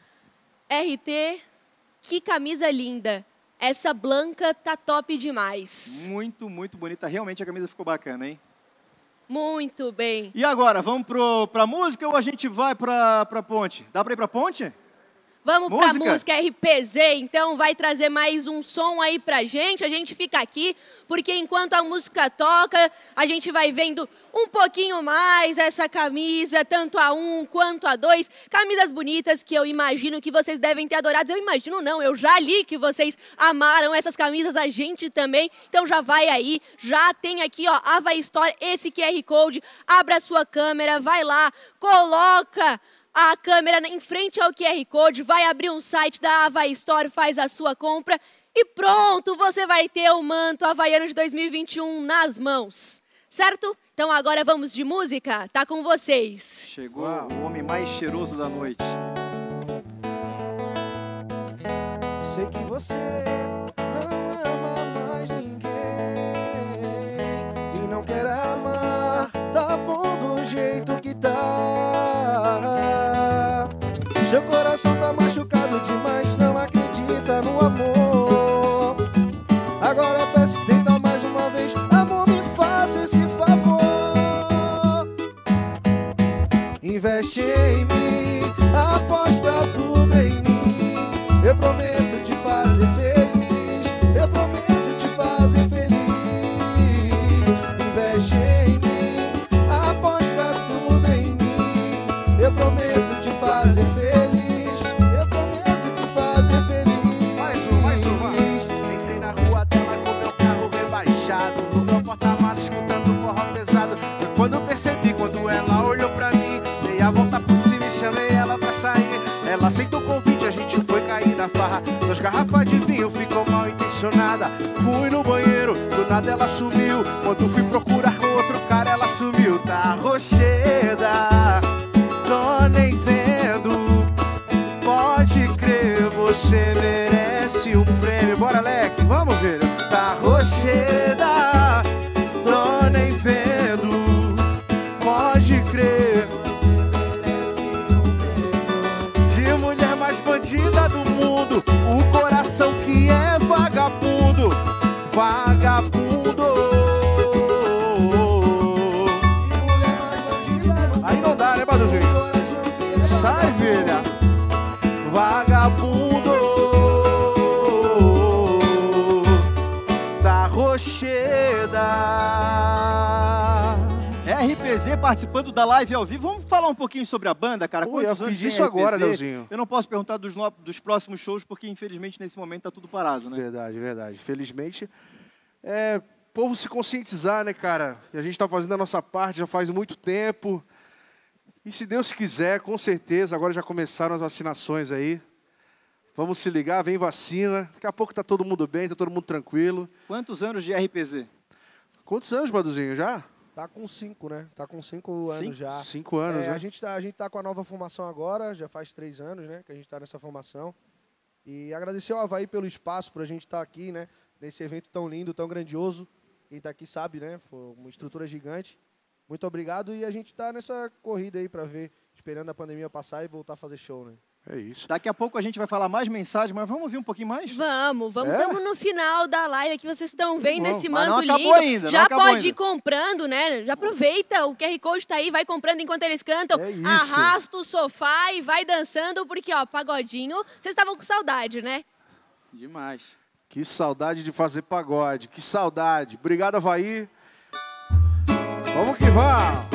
R T, que camisa linda. Essa blanca tá top demais. Muito, muito bonita. Realmente a camisa ficou bacana, hein? Muito bem. E agora, vamos pro, pra música ou a gente vai pra, pra ponte? Dá pra ir pra ponte? Vamos Música? pra música R P Z, então vai trazer mais um som aí pra gente. A gente fica aqui, porque enquanto a música toca, a gente vai vendo um pouquinho mais essa camisa, tanto a um quanto a dois. Camisas bonitas que eu imagino que vocês devem ter adorado. Eu imagino não, eu já li que vocês amaram essas camisas, a gente também. Então já vai aí, já tem aqui, ó, Havaí Store, esse Q R Code. Abra a sua câmera, vai lá, coloca a câmera em frente ao Q R Code, vai abrir um site da Havaí Store, faz a sua compra e pronto, você vai ter o manto havaiano de dois mil e vinte e um nas mãos, certo? Então agora vamos de música, tá com vocês. Chegou o homem mais cheiroso da noite. Sei que você não ama mais ninguém e não quer amar, tá Seu coração tá machucado demais, não acredita no amor. Agora peço, tenta mais uma vez, amor, me faça esse favor. Investe em mim, aposta tudo em mim. Eu prometo te fazer feliz, eu prometo te fazer feliz. Investe em mim, aposta tudo em mim. Eu prometo te fazer feliz, eu prometo te fazer feliz. Mais um, mais um, vai. Entrei na rua dela com meu carro rebaixado, no meu porta-malas escutando forró pesado. Foi quando eu percebi, quando ela olhou pra mim, dei a volta por cima e chamei ela pra sair. Ela aceitou o convite, a gente foi cair na farra. Duas garrafas de vinho, ficou mal intencionada. Fui no banheiro, do nada ela sumiu. Quando fui procurar com outro cara, ela sumiu. Tá rocheda, tô nem vendo. Pode crer, você merece um prêmio. Bora, Leque, vamos ver. Tá rocheda, tô nem vendo. Pode crer, de mulher mais bandida do mundo, o coração que é vagabundo, vagabundo. Aí não dá, né, Baduzinho? Sai, velha, vagabundo da Rocheda. R P Z participando da live ao vivo. Vamos falar um pouquinho sobre a banda, cara? Pô, eu fiz isso agora, Leozinho. Eu não posso perguntar dos, no... dos próximos shows, porque infelizmente nesse momento tá tudo parado, né? Verdade, verdade. Felizmente, é, o povo se conscientizar, né, cara? E a gente tá fazendo a nossa parte já faz muito tempo. E se Deus quiser, com certeza, agora já começaram as vacinações aí. Vamos se ligar, vem vacina. Daqui a pouco tá todo mundo bem, tá todo mundo tranquilo. Quantos anos de R P Z? Quantos anos, Baduzinho, já? Tá com cinco, né? Tá com cinco anos Cinco? já. Cinco anos, é, né? A gente, tá, a gente tá com a nova formação agora, já faz três anos, né? Que a gente tá nessa formação. E agradecer ao Avaí pelo espaço pra gente estar aqui, né? Nesse evento tão lindo, tão grandioso. Quem tá aqui sabe, né? Foi uma estrutura gigante. Muito obrigado e a gente tá nessa corrida aí pra ver, esperando a pandemia passar e voltar a fazer show, né? É isso. Daqui a pouco a gente vai falar mais mensagens, mas vamos ouvir um pouquinho mais? Vamos, vamos. É? Estamos no final da live aqui, vocês estão vendo Bom, esse mas manto não acabou lindo. ainda, Já não acabou pode ainda. ir comprando, né? Já aproveita, o Q R Code tá aí, vai comprando enquanto eles cantam. É isso. Arrasta o sofá e vai dançando, porque, ó, pagodinho, vocês estavam com saudade, né? Demais. Que saudade de fazer pagode, que saudade. Obrigado, Avaí. Vamos que vamos.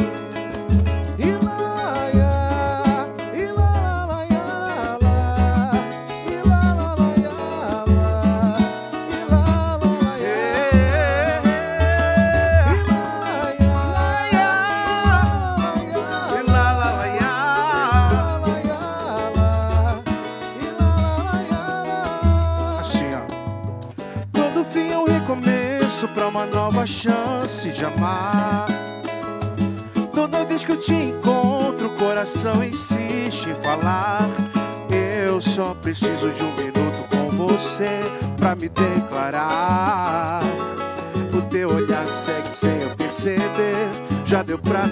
Pra uma nova chance de amar. Toda vez que eu te encontro, o coração insiste em falar. Eu só preciso de um minuto com você pra me declarar. O teu olhar segue sem eu perceber, já deu pra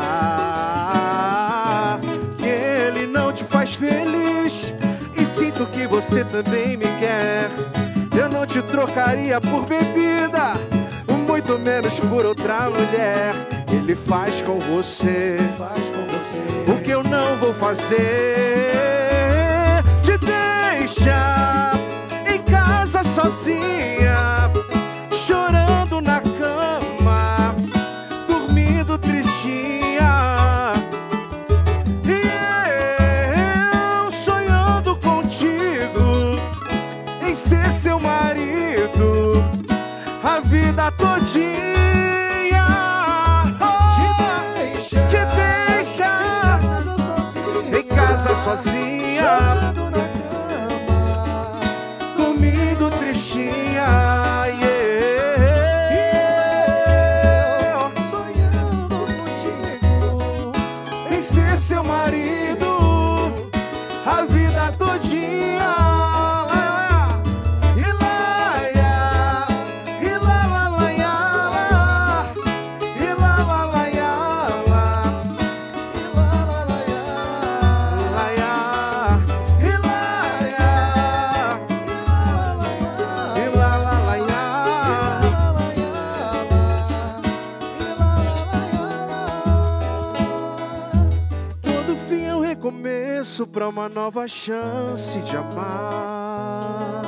notar que ele não te faz feliz. E sinto que você também me quer. Eu não te trocaria por bebida, muito menos por outra mulher. Ele faz com você, faz com você o que eu não vou fazer. Te deixa em casa sozinha, chorando na cama, dormindo tristinha. E eu sonhando contigo em ser seu marido a vida todinha. Oh, te deixa, te deixa em casa sozinha, chorando na cama, dormindo tristinha. Yeah. Yeah. Sonhando contigo em ser seu marido a vida todinha. abraço pra uma nova chance de amar.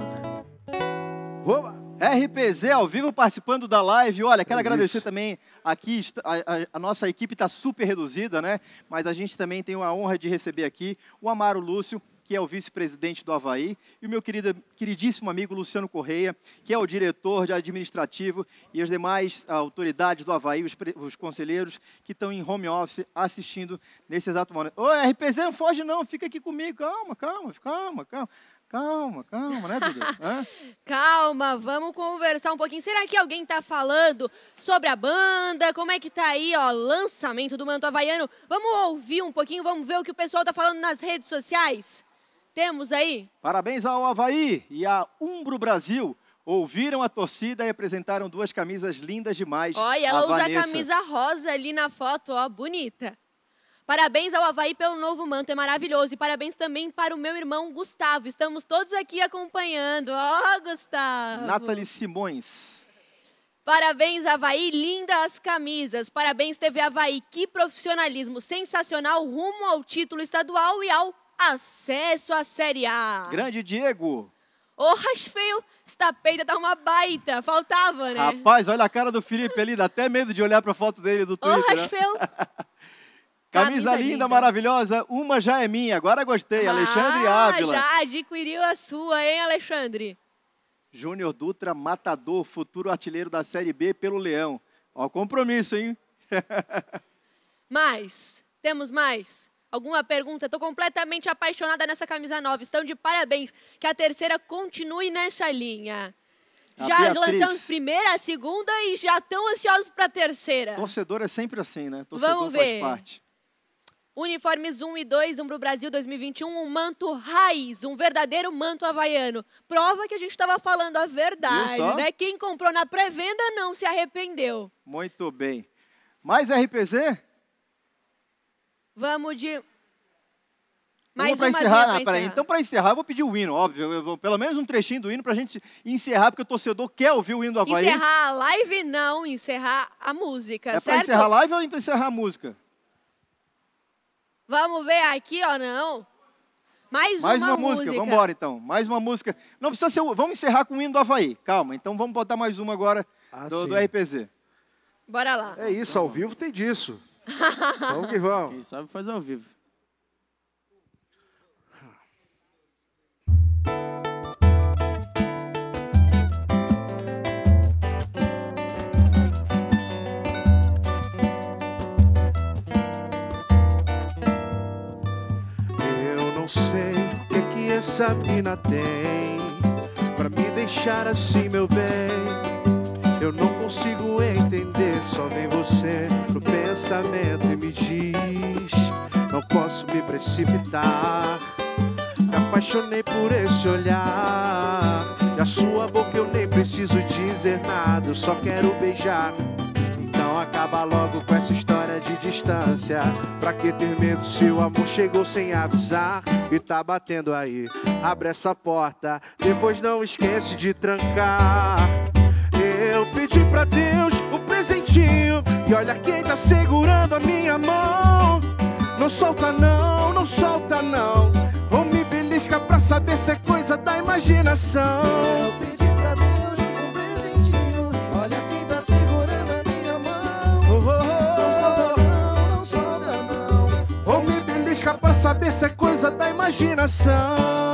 Oba! R P Z ao vivo participando da live. Olha, quero Isso. agradecer também aqui, a, a, a nossa equipe está super reduzida, né? Mas a gente também tem a honra de receber aqui o Amaro Lúcio, que é o vice-presidente do Avaí, e o meu querido, queridíssimo amigo Luciano Correia, que é o diretor de administrativo, e as demais autoridades do Avaí, os, os conselheiros que estão em home office assistindo nesse exato momento. Ô, R P Z, não foge não, fica aqui comigo, calma, calma, calma, calma. Calma, calma, né, Duda? Hã? Calma, vamos conversar um pouquinho. Será que alguém tá falando sobre a banda? Como é que tá aí, ó, lançamento do Manto Havaiano? Vamos ouvir um pouquinho, vamos ver o que o pessoal tá falando nas redes sociais? Temos aí? Parabéns ao Avaí e a Umbro Brasil. Ouviram a torcida e apresentaram duas camisas lindas demais. Olha, ela a usa Vanessa. a camisa rosa ali na foto, ó, bonita. Parabéns ao Avaí pelo novo manto, é maravilhoso. E parabéns também para o meu irmão Gustavo. Estamos todos aqui acompanhando. Ó, oh, Gustavo. Nathalie Simões. Parabéns, Avaí, lindas camisas. Parabéns, T V Avaí, que profissionalismo sensacional rumo ao título estadual e ao acesso à Série A. Grande Diego. Ô, Rasfeio, esta peita tá uma baita. Faltava, né? Rapaz, olha a cara do Felipe ali, dá até medo de olhar para a foto dele do Twitter. Ô, Rasfeio. Né? Camisa, Camisa linda, linda, maravilhosa, uma já é minha, agora gostei, ah, Alexandre Ávila. Já adquiriu a sua, hein, Alexandre? Júnior Dutra, matador, futuro artilheiro da Série B pelo Leão. Ó, compromisso, hein? Mais, temos mais? Alguma pergunta? Estou completamente apaixonada nessa camisa nova, estão de parabéns, que a terceira continue nessa linha. A já Beatriz. Lançamos primeira, segunda e já estão ansiosos para a terceira. Torcedor é sempre assim, né? Torcedor Vamos ver. Faz parte. Uniformes um e dois, Umbro Brasil dois mil e vinte e um, um manto raiz, um verdadeiro manto havaiano. Prova que a gente estava falando a verdade, né? Quem comprou na pré-venda não se arrependeu. Muito bem. Mais R P Z? Vamos de... Mais para encerrar, ah, peraí. Então, para encerrar, eu vou pedir o hino, óbvio. Eu vou, pelo menos um trechinho do hino para a gente encerrar, porque o torcedor quer ouvir o hino do Avaí. Encerrar a live, não. Encerrar a música, é certo? É para encerrar a live ou para encerrar a música? Vamos ver aqui, ó, não. Mais, Mais uma, uma música. música. Vamos embora, então. Mais uma música. Não precisa ser... Vamos encerrar com o hino do Avaí. Calma. Então, vamos botar mais uma agora ah, do, do R P Z. Bora lá. É isso, ao vivo tem disso. Vamos que vamos. Quem sabe faz ao vivo. Sei o que que essa mina tem pra me deixar assim, meu bem. Eu não consigo entender, só vem você no pensamento e me diz: não posso me precipitar. Me apaixonei por esse olhar, e a sua boca eu nem preciso dizer nada, eu só quero beijar. Então acaba logo com essa história de distância. Pra que ter medo se o amor chegou sem avisar e tá batendo aí? Abre essa porta, depois não esquece de trancar. Eu pedi pra Deus o presentinho e olha quem tá segurando a minha mão. Não solta não, não solta não, ou me belisca pra saber se é coisa da imaginação. Eu pedi pra Deus um presentinho, olha quem tá segurando a minha mão. Oh, oh, oh. Não solta não, não solta não, ou me belisca pra saber se é coisa da imaginação.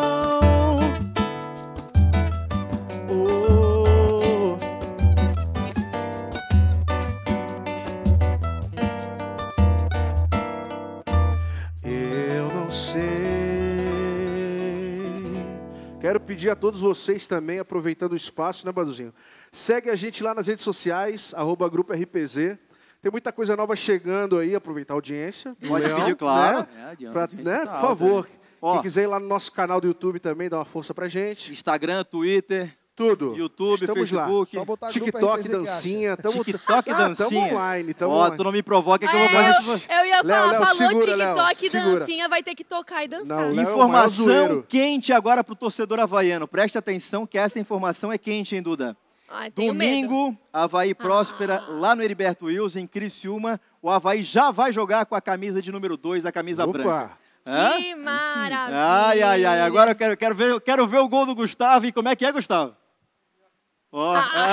Quero pedir a todos vocês também, aproveitando o espaço, né, Baduzinho? Segue a gente lá nas redes sociais, arroba Grupo R P Z. Tem muita coisa nova chegando aí, aproveitar a audiência. Pode Leão, pedir, claro. Né? É, pra, né? Tá Por favor, alta, Ó, quem quiser ir lá no nosso canal do YouTube também, dá uma força pra gente. Instagram, Twitter... Tudo. YouTube, Estamos Facebook, lá. TikTok, dancinha. Tamo, TikTok, ah, dancinha. Tamo online. Tamo Ó, online. tu não me provoca que é, eu vou fazer... Eu, eu ia falar, Léo, Léo, falou segura, TikTok, Léo, dancinha, vai ter que tocar e dançar. Não, Léo, informação quente agora pro torcedor havaiano. Preste atenção que essa informação é quente, hein, Duda? Ai, Domingo, medo. Avaí Próspera, ah. lá no Heriberto Wilson, em Criciúma. O Avaí já vai jogar com a camisa de número dois, a camisa Opa. branca. Que maravilha! Ai, ai, ai. Agora eu quero, quero, ver, eu quero ver o gol do Gustavo. E como é que é, Gustavo? Ó.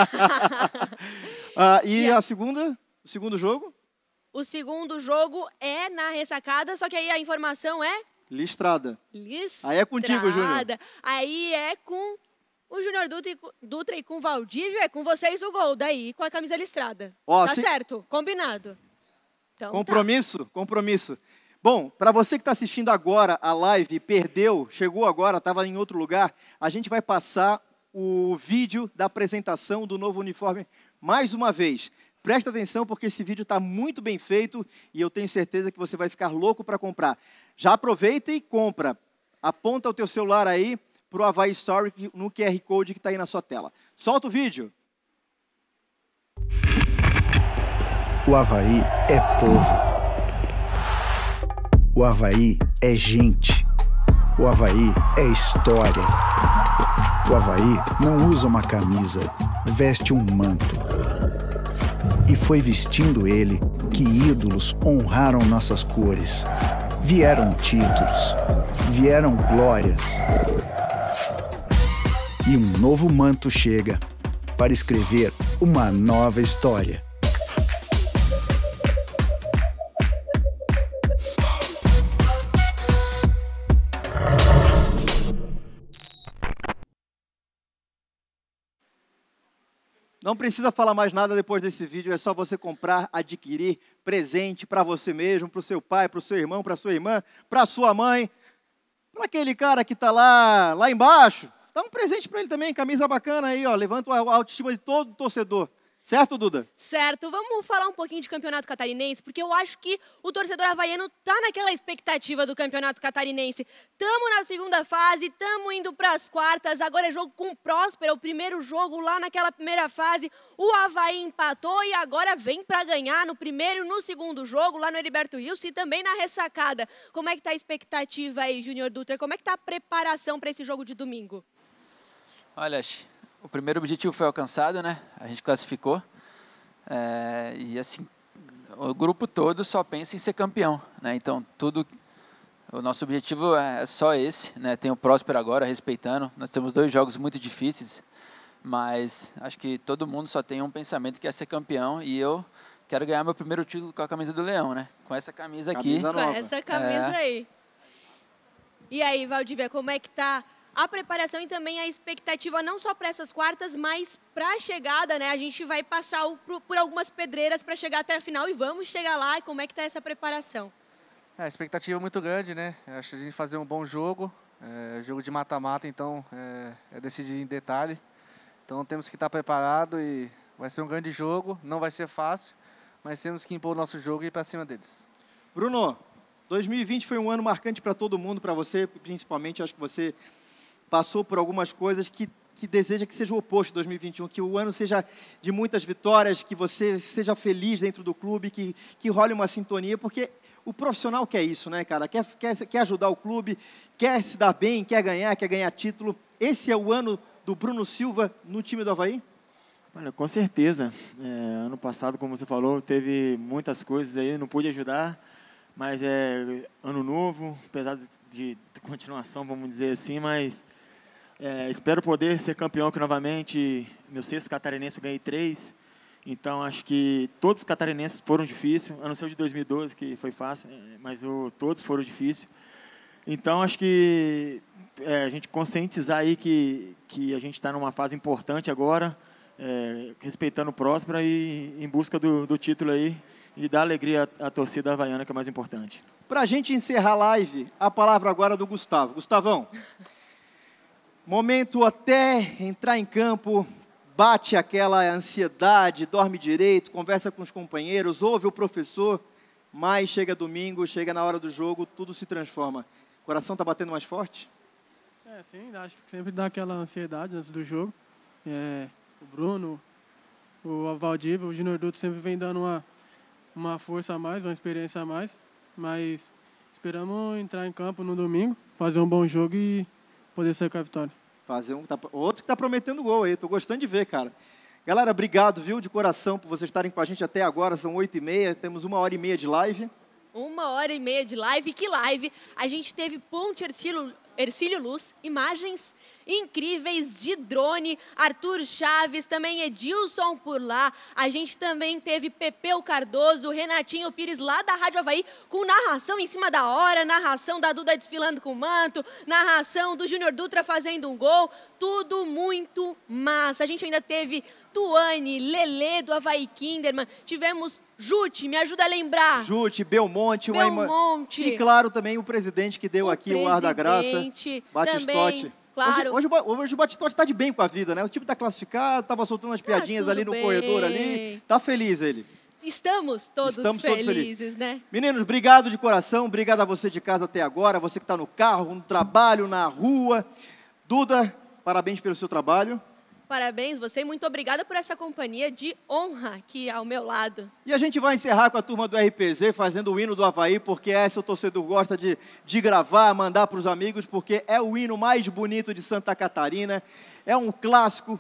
Ah, e a segunda? O segundo jogo? O segundo jogo é na ressacada, só que aí a informação é... Listrada. Listrada. Aí é contigo, Júnior. Aí é com o Júnior Dutra, e, Dutra e com o Valdívio, é com vocês o gol, daí com a camisa listrada. Ó, tá se... certo, combinado. Então, compromisso, tá. compromisso. Bom, para você que está assistindo agora a live, perdeu, chegou agora, estava em outro lugar, a gente vai passar o vídeo da apresentação do novo uniforme mais uma vez. Presta atenção porque esse vídeo está muito bem feito e eu tenho certeza que você vai ficar louco para comprar. Já aproveita e compra. Aponta o teu celular aí para o Avaí Story no Q R Code que está aí na sua tela. Solta o vídeo. O Avaí é povo. O Avaí é gente. O Avaí é história. O Avaí não usa uma camisa, veste um manto. E foi vestindo ele que ídolos honraram nossas cores. Vieram títulos, vieram glórias. E um novo manto chega para escrever uma nova história. Não precisa falar mais nada depois desse vídeo, é só você comprar, adquirir presente para você mesmo, para o seu pai, para o seu irmão, para a sua irmã, para a sua mãe, para aquele cara que está lá, lá embaixo. Dá um presente para ele também, camisa bacana aí, ó, levanta a autoestima de todo torcedor. Certo, Duda? Certo. Vamos falar um pouquinho de Campeonato Catarinense, porque eu acho que o torcedor havaiano tá naquela expectativa do Campeonato Catarinense. Tamo na segunda fase, tamo indo para as quartas, agora é jogo com o Próspera, o primeiro jogo lá naquela primeira fase. O Avaí empatou e agora vem para ganhar no primeiro e no segundo jogo, lá no Heriberto Wilson e também na ressacada. Como é que tá a expectativa aí, Júnior Dutra? Como é que tá a preparação para esse jogo de domingo? Olha, o primeiro objetivo foi alcançado, né? A gente classificou. É, e assim, o grupo todo só pensa em ser campeão, né? Então, tudo... O nosso objetivo é só esse, né? Tem o Próspero agora, respeitando. Nós temos dois jogos muito difíceis, mas acho que todo mundo só tem um pensamento que é ser campeão. E eu quero ganhar meu primeiro título com a camisa do Leão, né? Com essa camisa aqui. Camisa nova. Com essa camisa é. aí. E aí, Valdívia, como é que tá a preparação e também a expectativa não só para essas quartas, mas para a chegada, né? A gente vai passar o, por, por algumas pedreiras para chegar até a final e vamos chegar lá. E como é que está essa preparação? É, a expectativa é muito grande, né? Acho que a gente fazer um bom jogo, é, jogo de mata-mata, então é, é decidir em detalhe. Então temos que estar preparado e vai ser um grande jogo, não vai ser fácil, mas temos que impor o nosso jogo e ir para cima deles. Bruno, dois mil e vinte foi um ano marcante para todo mundo, para você principalmente, acho que você passou por algumas coisas que, que deseja que seja o oposto de dois mil e vinte e um, que o ano seja de muitas vitórias, que você seja feliz dentro do clube, que, que role uma sintonia, porque o profissional quer isso, né, cara? Quer, quer, quer ajudar o clube, quer se dar bem, quer ganhar, quer ganhar título. Esse é o ano do Bruno Silva no time do Avaí? Olha, com certeza. É, ano passado, como você falou, teve muitas coisas aí, não pude ajudar, mas é ano novo, apesar de continuação, vamos dizer assim, mas... É, espero poder ser campeão aqui novamente. Meu sexto catarinense eu ganhei três. Então, acho que todos os catarinenses foram difíceis. A não ser o de dois mil e doze, que foi fácil, mas o, todos foram difíceis. Então, acho que é, a gente conscientizar aí que, que a gente está numa fase importante agora, é, respeitando o Próspera e em busca do, do título aí e dar alegria à, à torcida havaiana, que é mais importante. Para a gente encerrar a live, a palavra agora é do Gustavo. Gustavão. Momento até entrar em campo, bate aquela ansiedade, dorme direito, conversa com os companheiros, ouve o professor, mas chega domingo, chega na hora do jogo, tudo se transforma. O coração está batendo mais forte? É, sim, acho que sempre dá aquela ansiedade antes do jogo. É, o Bruno, o Valdívia, o Júnior Dutra sempre vem dando uma, uma força a mais, uma experiência a mais, mas esperamos entrar em campo no domingo, fazer um bom jogo e poder sair com a vitória. Fazer um, tá, outro que está prometendo gol aí, estou gostando de ver, cara. Galera, obrigado, viu, de coração, por vocês estarem com a gente até agora, são oito e meia, temos uma hora e meia de live. Uma hora e meia de live. Que live! A gente teve Ponte Ercílio, Ercílio Luz, imagens incríveis de drone, Arthur Chaves, também Edilson por lá. A gente também teve Pepeu Cardoso, Renatinho Pires lá da Rádio Avaí, com narração em cima da hora, narração da Duda desfilando com o manto, narração do Júnior Dutra fazendo um gol, tudo muito massa. A gente ainda teve Tuane, Lelê do Avaí Kinderman, tivemos Jute, me ajuda a lembrar. Jute, Belmonte, Belmonte. Uma... e claro também o presidente que deu o aqui o ar da graça, Batistotti. Também. Claro. Hoje, hoje, hoje o Batistotti está de bem com a vida, né? O time está classificado, estava soltando umas piadinhas ah, ali no bem. corredor ali. Tá feliz ele. Estamos todos Estamos felizes, todos felizes, né? Meninos, obrigado de coração, obrigado a você de casa até agora, você que está no carro, no trabalho, na rua. Duda, parabéns pelo seu trabalho. Parabéns, você e muito obrigada por essa companhia de honra aqui ao meu lado. E a gente vai encerrar com a turma do R P Z, fazendo o hino do Avaí, porque essa o torcedor gosta de, de gravar, mandar para os amigos, porque é o hino mais bonito de Santa Catarina, é um clássico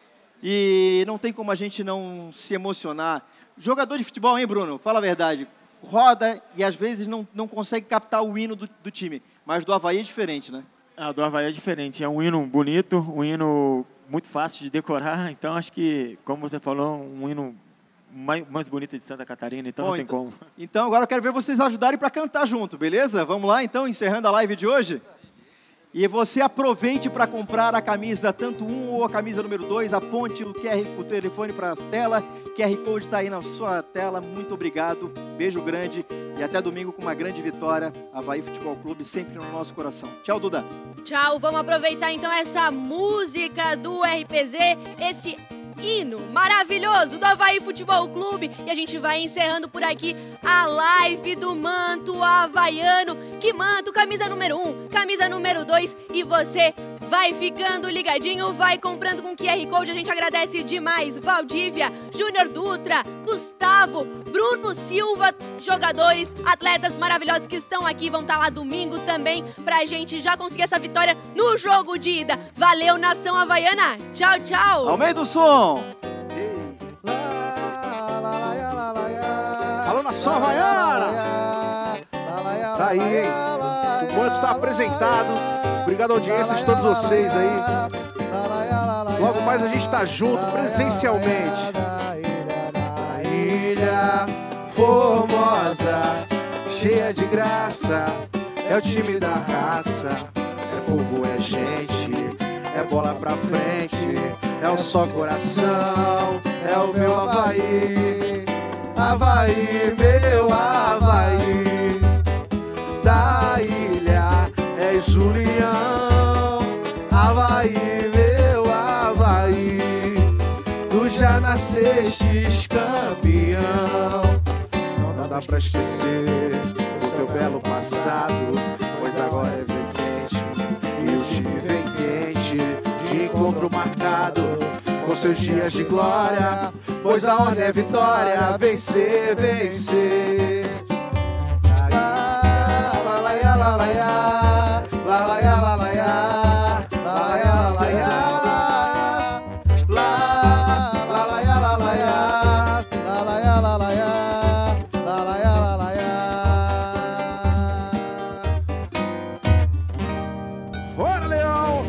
e não tem como a gente não se emocionar. Jogador de futebol, hein, Bruno? Fala a verdade. Roda e às vezes não, não consegue captar o hino do, do time, mas do Avaí é diferente, né? Ah, do Avaí é diferente, é um hino bonito, um hino muito fácil de decorar, então acho que, como você falou, um hino mais, mais bonito de Santa Catarina, então Bom, não tem então, como. Então agora eu quero ver vocês ajudarem para cantar junto, beleza? Vamos lá então, encerrando a live de hoje. E você aproveite para comprar a camisa tanto um ou a camisa número dois, aponte o Q R, o telefone para a tela, Q R Code está aí na sua tela, muito obrigado, beijo grande e até domingo com uma grande vitória, Avaí Futebol Clube sempre no nosso coração. Tchau, Duda. Tchau, vamos aproveitar então essa música do R P Z, esse hino maravilhoso do Avaí Futebol Clube e a gente vai encerrando por aqui a live do manto havaiano. Que manto, camisa número um, camisa número dois e você vai ficando ligadinho, vai comprando com Q R Code, a gente agradece demais Valdívia, Júnior Dutra, Gustavo, Bruno Silva, jogadores, atletas maravilhosos que estão aqui, vão estar lá domingo também pra gente já conseguir essa vitória no jogo de ida. Valeu, Nação Havaiana, tchau, tchau. Aumenta o som. Alô, Nação Havaiana! Tá aí, hein? O manto está apresentado. Obrigado à audiência de todos vocês aí. Logo mais a gente tá junto, presencialmente. Ilha Formosa, cheia de graça, é o time da raça. É povo, é gente, é bola pra frente, é o só coração, é o meu Avaí. Avaí, meu Avaí. Da ilha é Julião, Avaí, meu Avaí. Tu já nascestes campeão. Não dá pra esquecer o teu belo passado, pois agora é presente e o time vem quente, de encontro marcado com seus dias de glória, pois a ordem é vitória, vencer, vencer. Bora, Leão!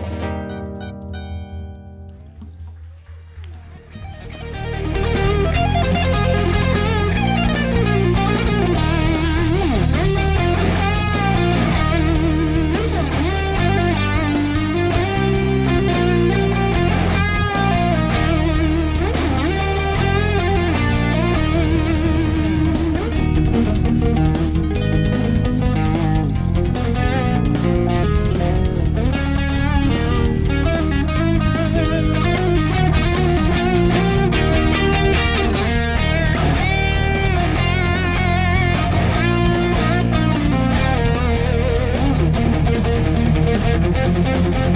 Thank you.